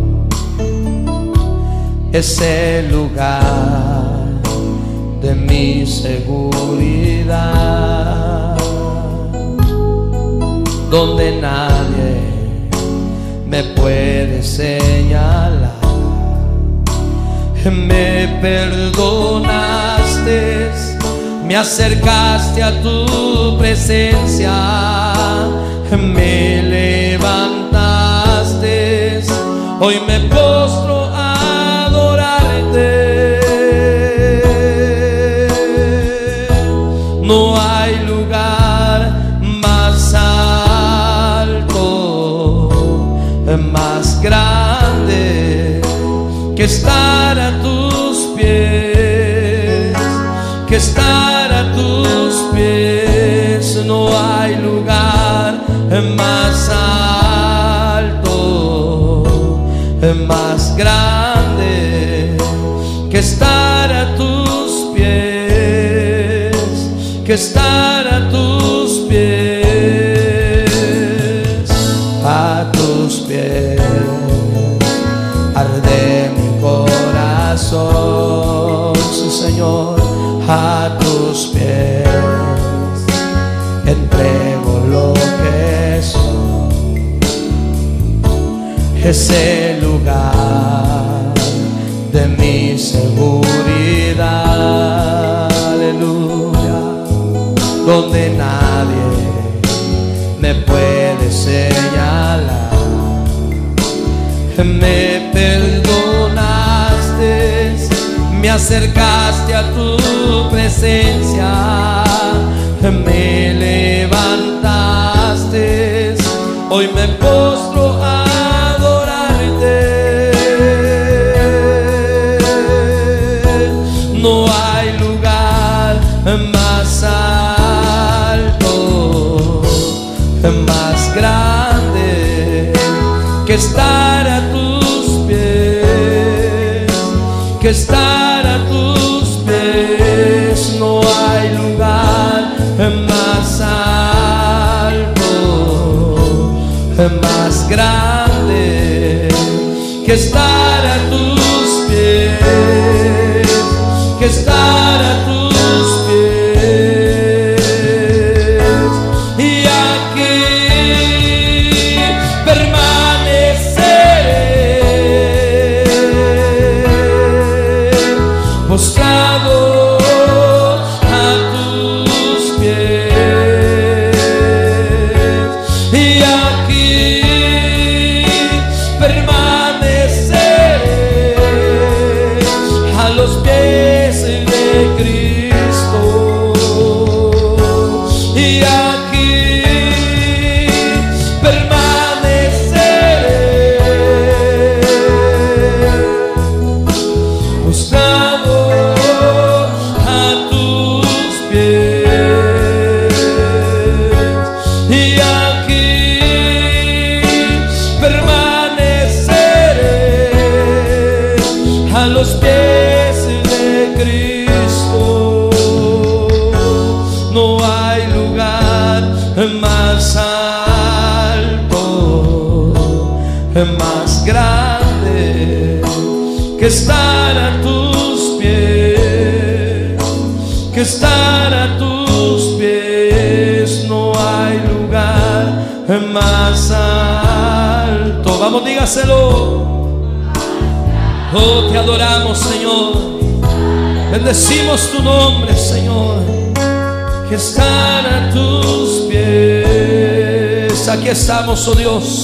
Es el lugar de mi seguridad, donde nadie me puede señalar. Me perdonaste, me acercaste a tu presencia, me levantaste. Hoy me postro a adorarte. No hay lugar más alto, más grande que estar a tus pies, que estar a tus pies. No hay lugar más alto, más grande que estar a tus pies, que estar a tus pies, a tus pies. Arde mi corazón, sí, Señor, a tus pies entrego lo que soy. Es el lugar de mi seguridad, aleluya, donde nadie me puede señalar. Me perdonaste, me acercaste a tu presencia, me levantaste, hoy me postro a adorarte. No hay lugar más alto, más grande que estar a tus pies, que estar a tus pies. No hay lugar más alto, más grande que estar a tus pies, que estar a tus pies. Y aquí postrado a tus pies, y aquí permaneceré a los pies de Cristo, y aquí permaneceré postrado a tus pies, y aquí permaneceré a los pies de Cristo. No hay lugar más alto, más grande que estar a tus pies, que estar a tus pies. No hay lugar más alto. Vamos, dígaselo. Oh, te adoramos, Señor. Bendecimos tu nombre, Señor. Que estar a tus pies. Aquí estamos, oh Dios.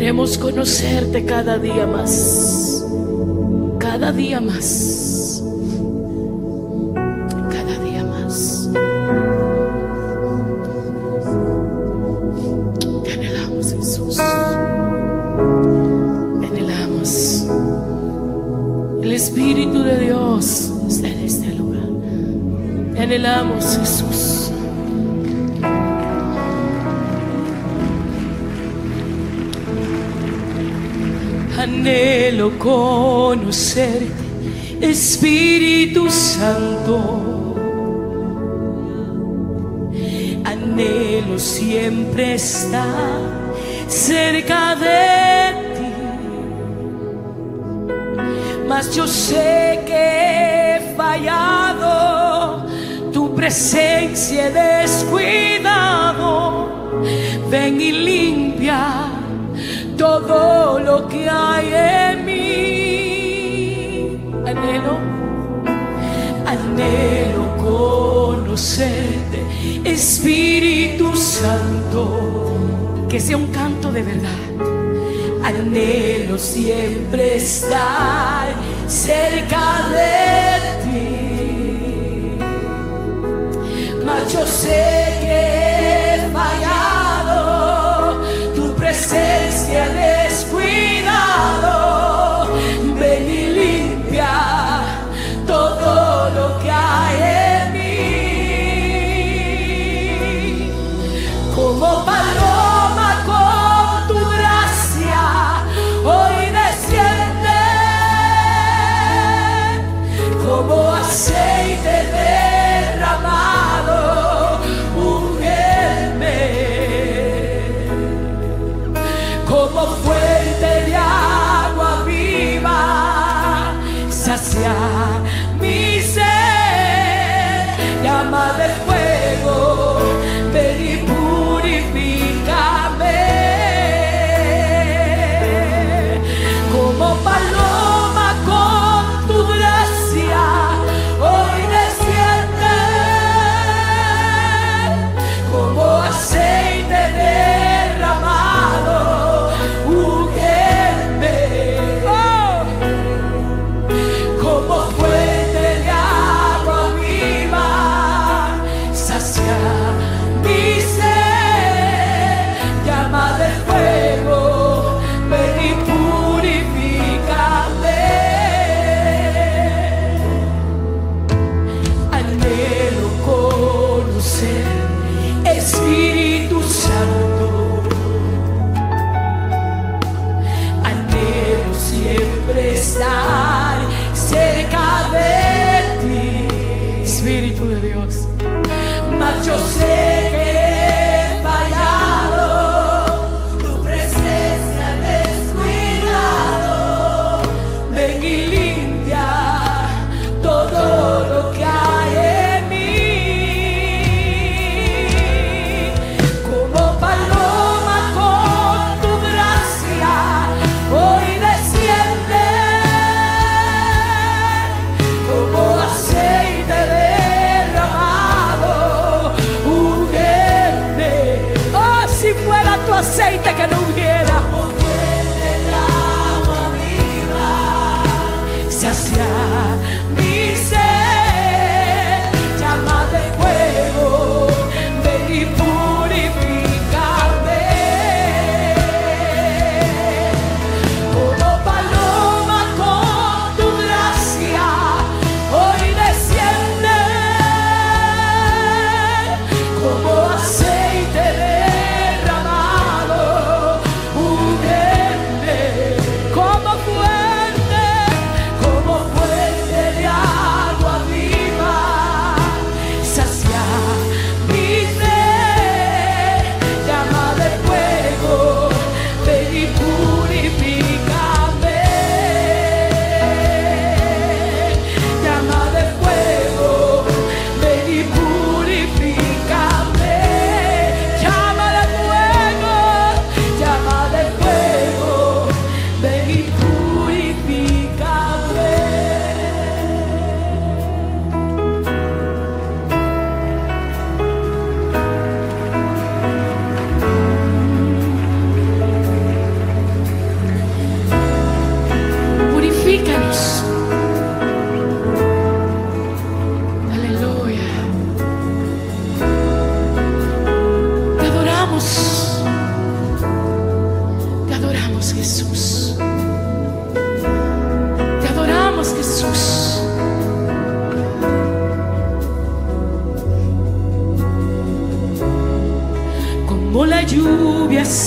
Queremos conocerte cada día más, cada día más, cada día más. Te anhelamos, Jesús. Te anhelamos. El Espíritu de Dios está en este lugar. Te anhelamos, Jesús. Anhelo conocerte, Espíritu Santo. Anhelo siempre estar cerca de ti, mas yo sé que he fallado, tu presencia he descuidado. Ven y limpia todo lo que hay en mí. Anhelo conocerte, Espíritu Santo, que sea un canto de verdad. Anhelo siempre estar cerca de ti, mas yo sé que he fallado, tu presencia he descuidado. Ven y limpia todo lo que hay en mí. Como paloma con tu gracia hoy desciende, como aceite derramado, ungeme. Como fuente de agua viva, sacia mi sed. Llama de fuego, ven y purifícame. Como paloma con tu gracia hoy desciende, como aceite derramado, como fuente de agua viva, sacia mi sed. Llama de fuego, ven y purifícame. Anhelo conocer, Espíritu Santo. Anhelo siempre estar cerca de ti, Espíritu de Dios. Mas yo sé que he fallado, tu presencia he descuidado. Ven y limpia todo lo que hay en mí. Como paloma con tu gracia hoy desciende, como aceite derramado, ungeme. Oh, si fuera tu aceite que no ungiera. Como fuente de agua viva, sacia mi sed. Llama de fuego, ven y purifícame. Como paloma con tu gracia hoy desciende, como aceite derramado,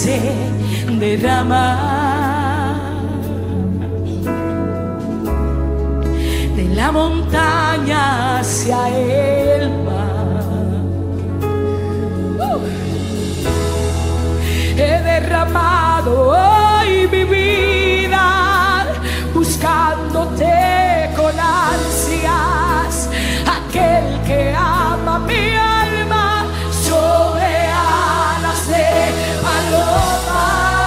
se derrama de la montaña hacia el mar. He derramado hoy mi vida buscándote con ansias, aquel que ama mi alma sobre alas de paloma,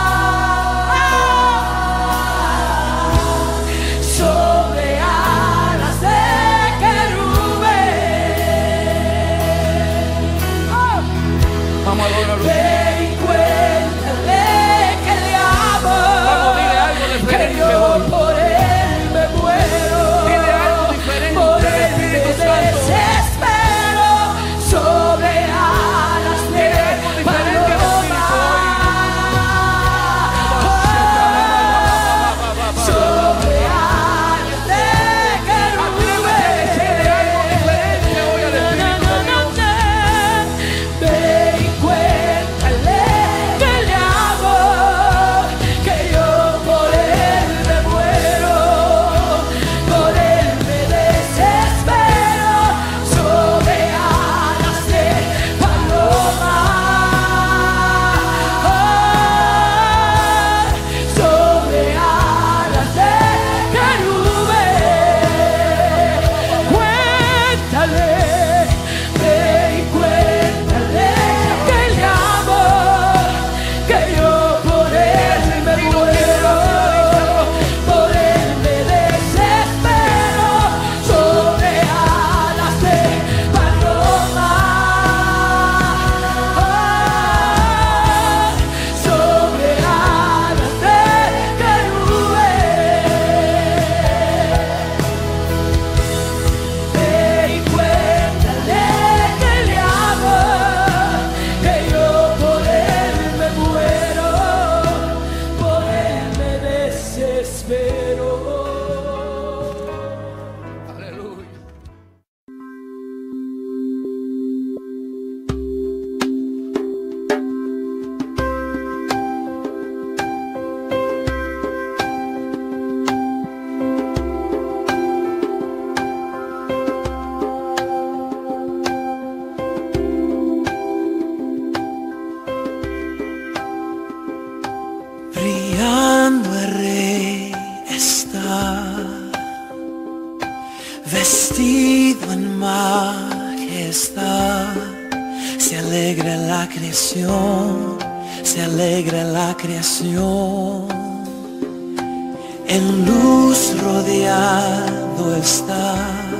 sobre alas de querubín. Vamos a adorarlo. Ve y cuéntale que le amo, Vamos, dile algo que diferente yo hoy. por él me muero, Dile algo diferente por al él me Espíritu Santo. desespero, sobre alas de paloma, sobre alas de querubín. Ve y cuéntale que le amo, que yo por él me muero, por él me desespero, sobre alas de paloma, sobre alas de querubín. Cuéntale, ve y cuéntale que le amo, que yo por él me muero, por él me desespero, sobre alas de paloma, sobre alas de querubín. Ve y cuéntale que le amo, que yo por él me muero, por él me desespero. Aleluya. Brillando el rey está, vestido en majestad. Se alegra la creación, se alegra la creación. En luz rodeado está,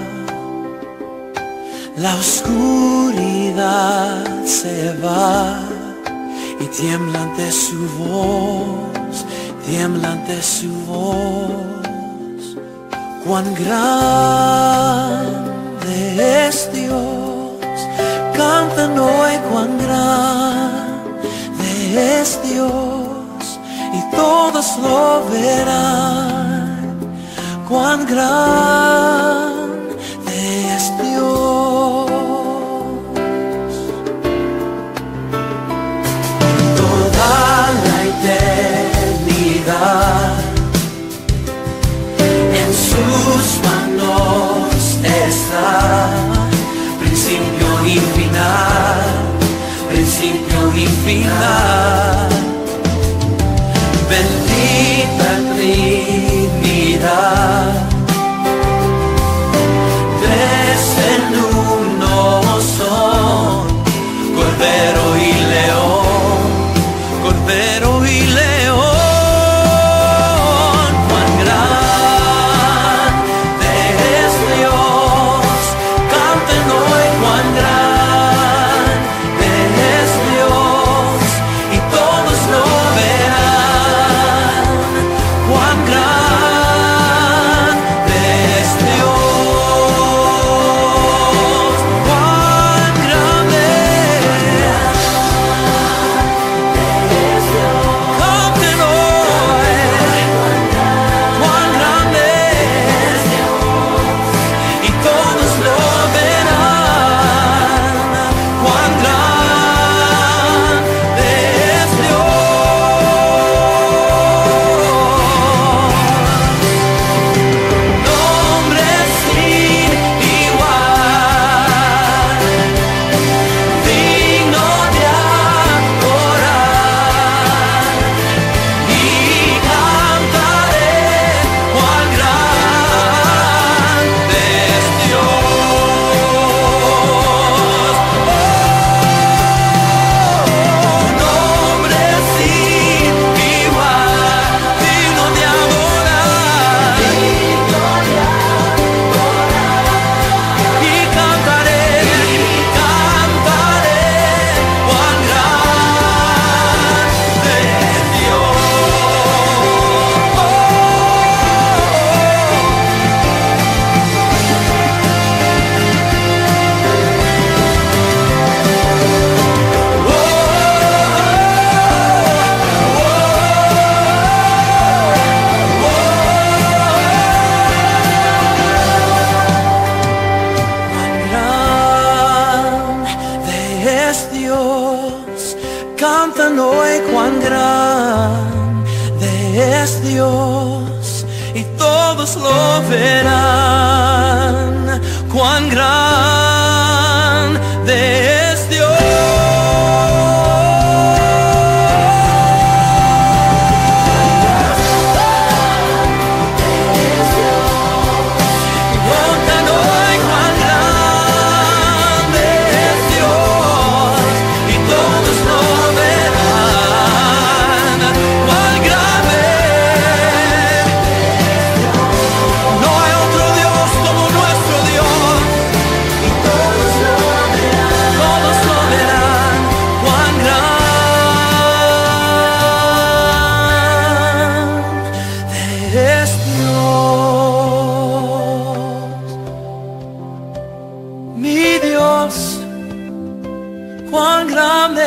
la oscuridad se va y tiembla ante su voz, tiembla ante su voz. Cuán grande es Dios, cantan hoy cuán grande es Dios, y todos lo verán. Cuán grande es Dios. Toda la eternidad en sus manos está, principio y final, principio y final. Bendita Trinidad, todos lo verán, cuán grande es Dios. Cuán grande,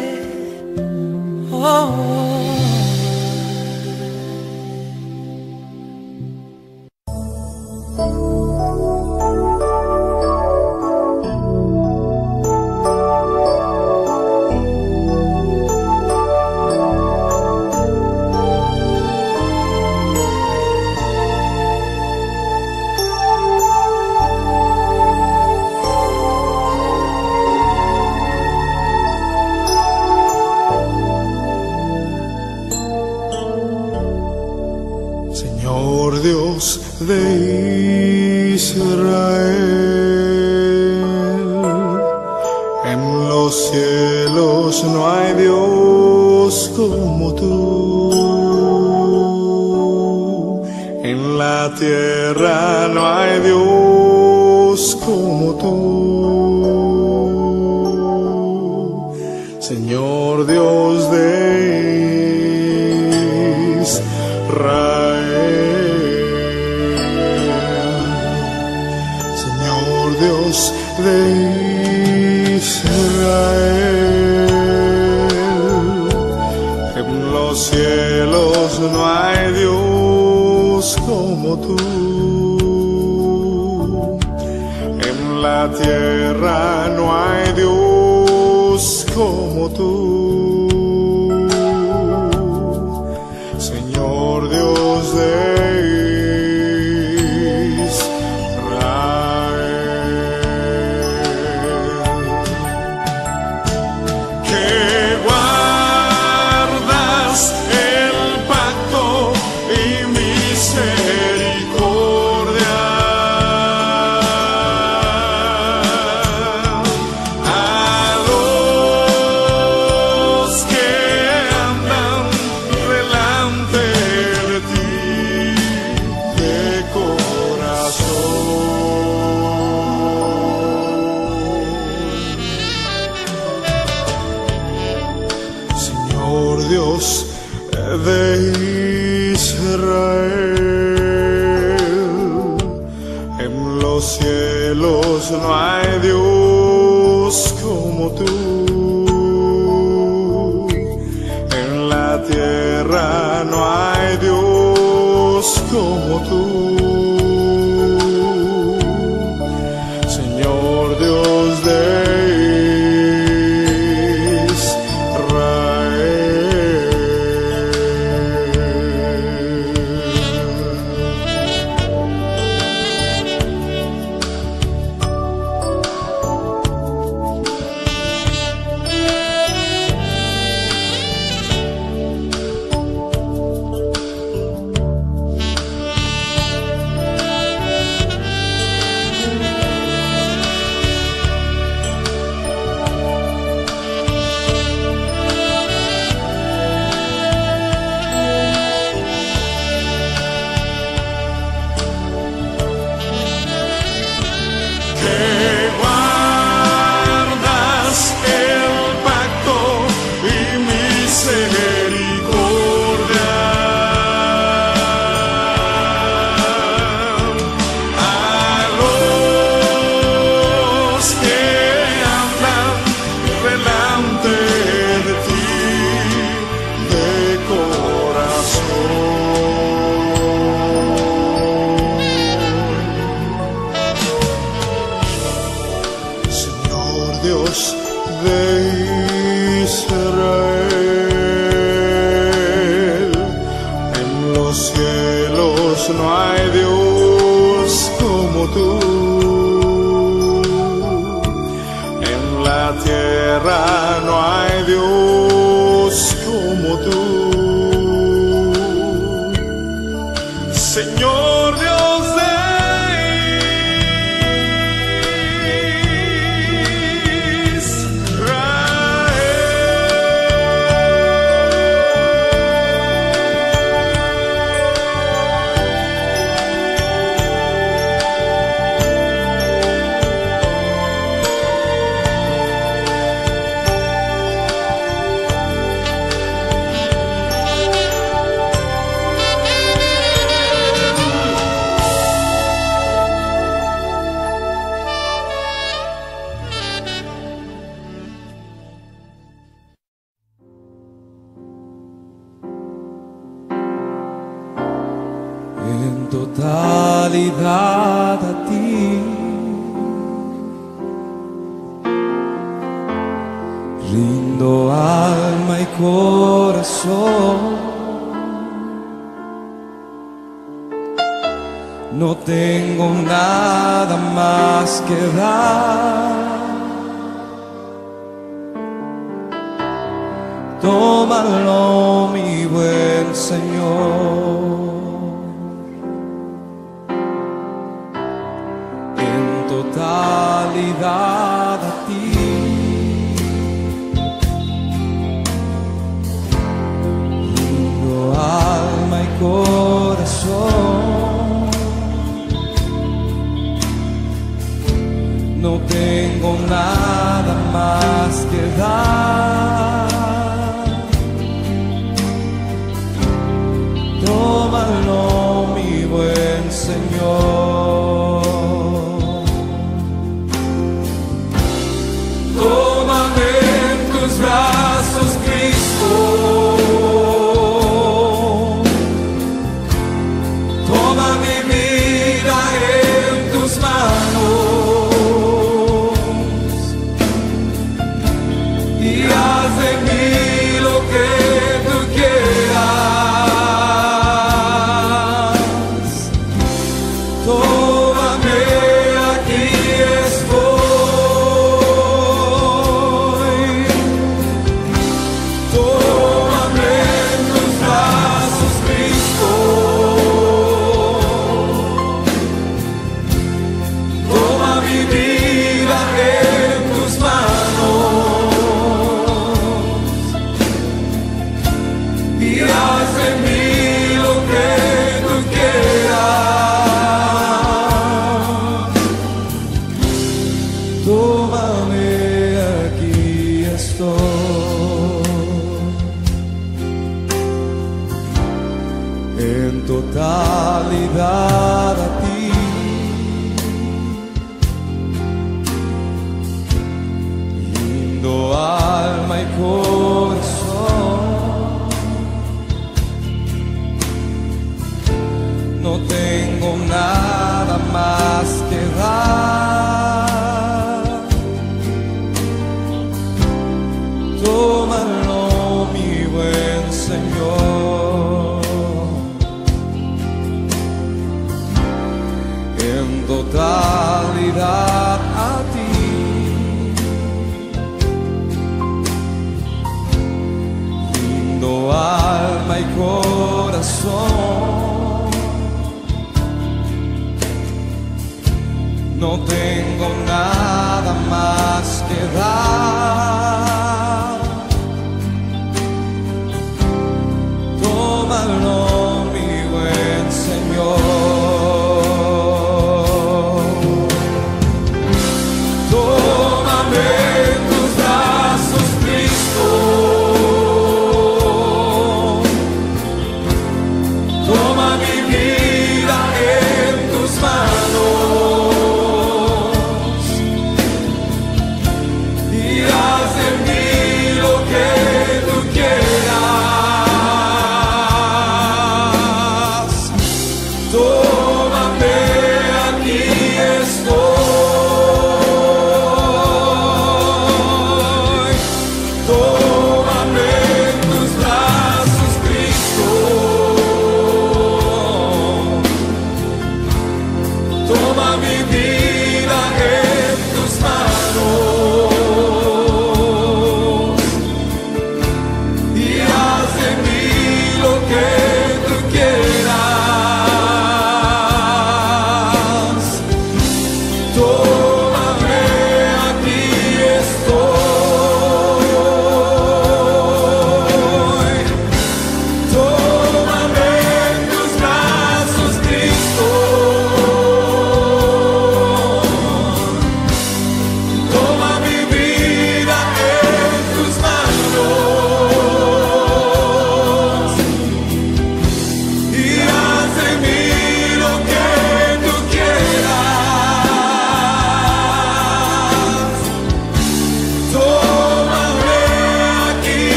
Señor Dios de Israel, en los cielos no hay Dios como tú, en la tierra no hay Dios como tú, Señor Dios de Señor Dios de Israel, en los cielos no hay Dios como tú, en la tierra no hay Dios como tú, Señor Dios de Dios de Israel, en los cielos no hay Dios como tú, en la tierra no hay Dios como tú, Señor Dios de Dios de Israel, en los cielos no hay Dios tú. En la tierra no hay Dios como tú. Señor Dios de en totalidad a ti. Rindo alma y corazón, no tengo nada más que dar. Tómalo, mi buen Señor. Totalidad a ti. Rindo alma y corazón, no tengo nada más que dar. Tómalo, mi buen Señor. Tómame en tus brazos, Cristo. Toma mi vida en tus manos y haz de mí lo que tú quieras. Tómame, aquí estoy. Tómame en tus brazos, Cristo. Toma mi vida en tus manos y haz de mí lo que tú quieras. Tómame, aquí estoy. En totalidad a ti. Rindo alma y corazón, no tengo nada más que dar. Tómalo, mi buen Señor. En totalidad a ti. Rindo alma y corazón, no tengo nada más que dar. Tómalo, mi buen Señor. Tómame en tus brazos, Cristo. Toma mi vida en tus manos y haz de mí lo que tú quieras.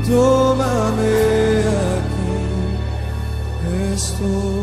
tómame aquí, estoy.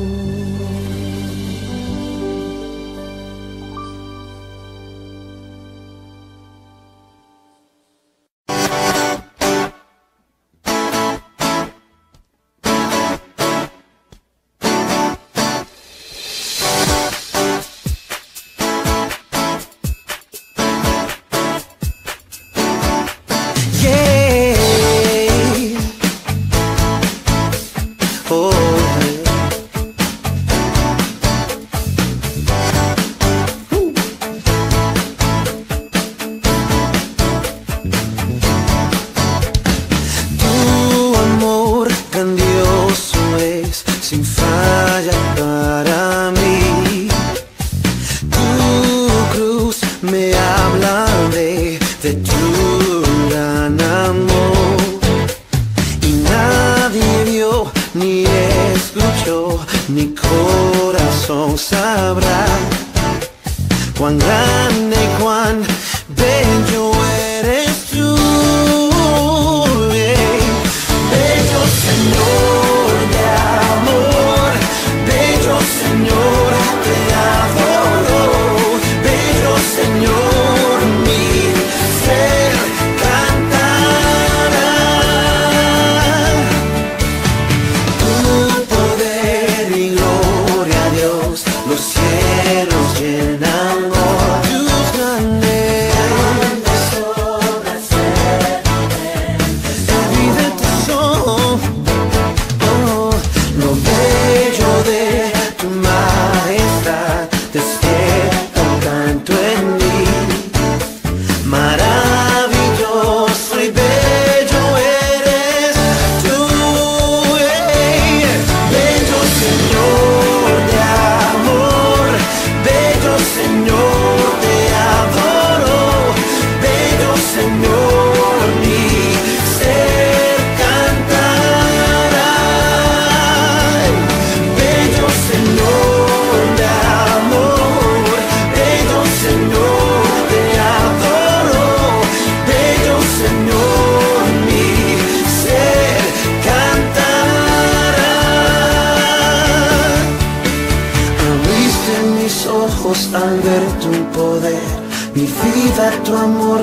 Al ver tu poder, mi vida tu amor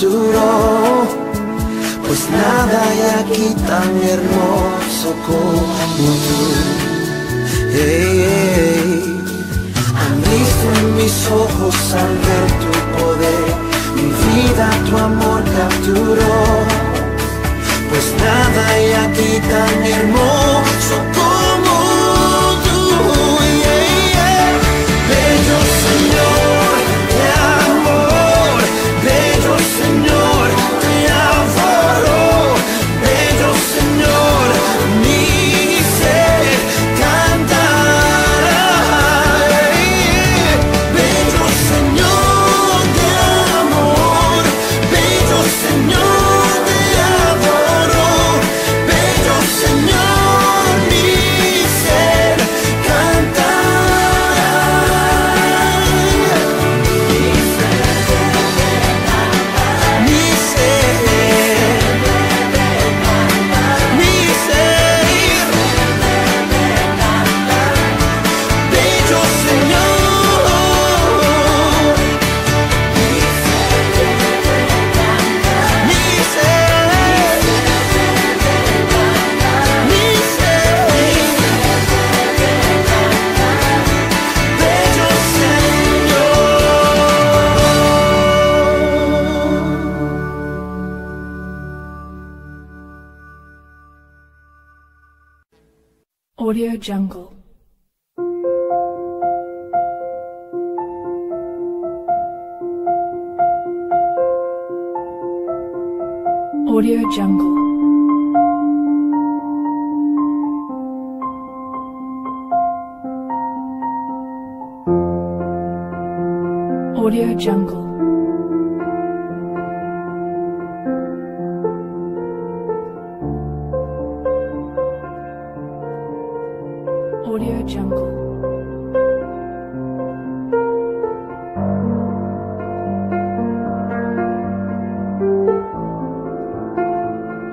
capturó, pues nada hay aquí tan hermoso como tú. Abriste mis ojos al ver tu poder, mi vida tu amor capturó, pues nada hay aquí tan hermoso como tú. Bello Señor, te amor, bello Señor, te adoro, bello Señor, mi ser cantará. Bello Señor, te amor, bello Señor, te adoro, bello Señor, mi ser cantará. Audio Jungle. Audio Jungle. Audio Jungle. Audio Jungle.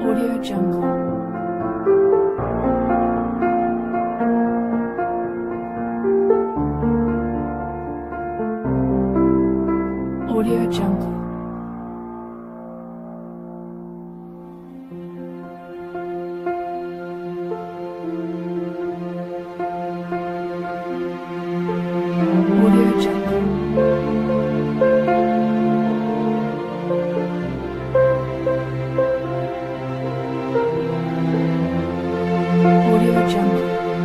Audio Jungle. Audio Jungle. Audio Jungle. Audio Jungle.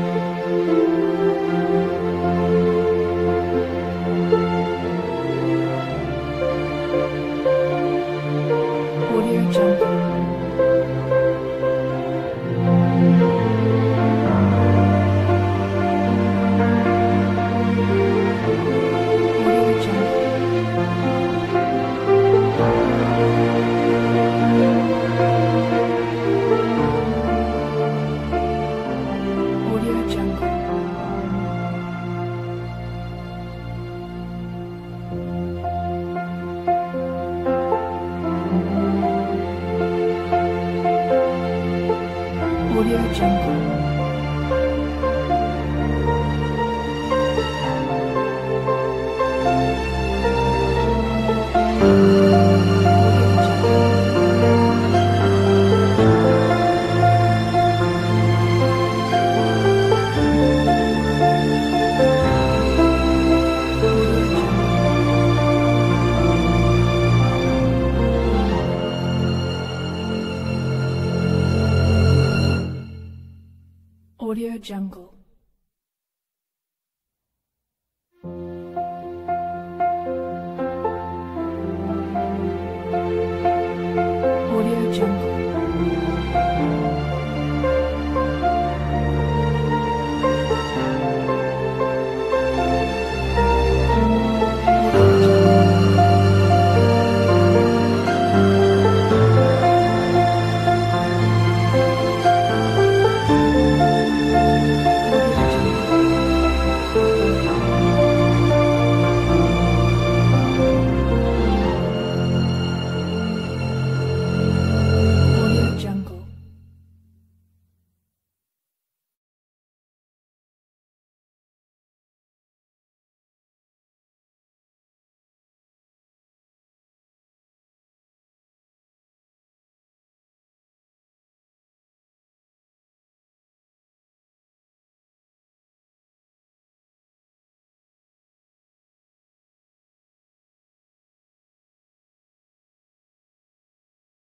Audio Jungle. Audio Jungle. Audio Jungle. Audio Jungle.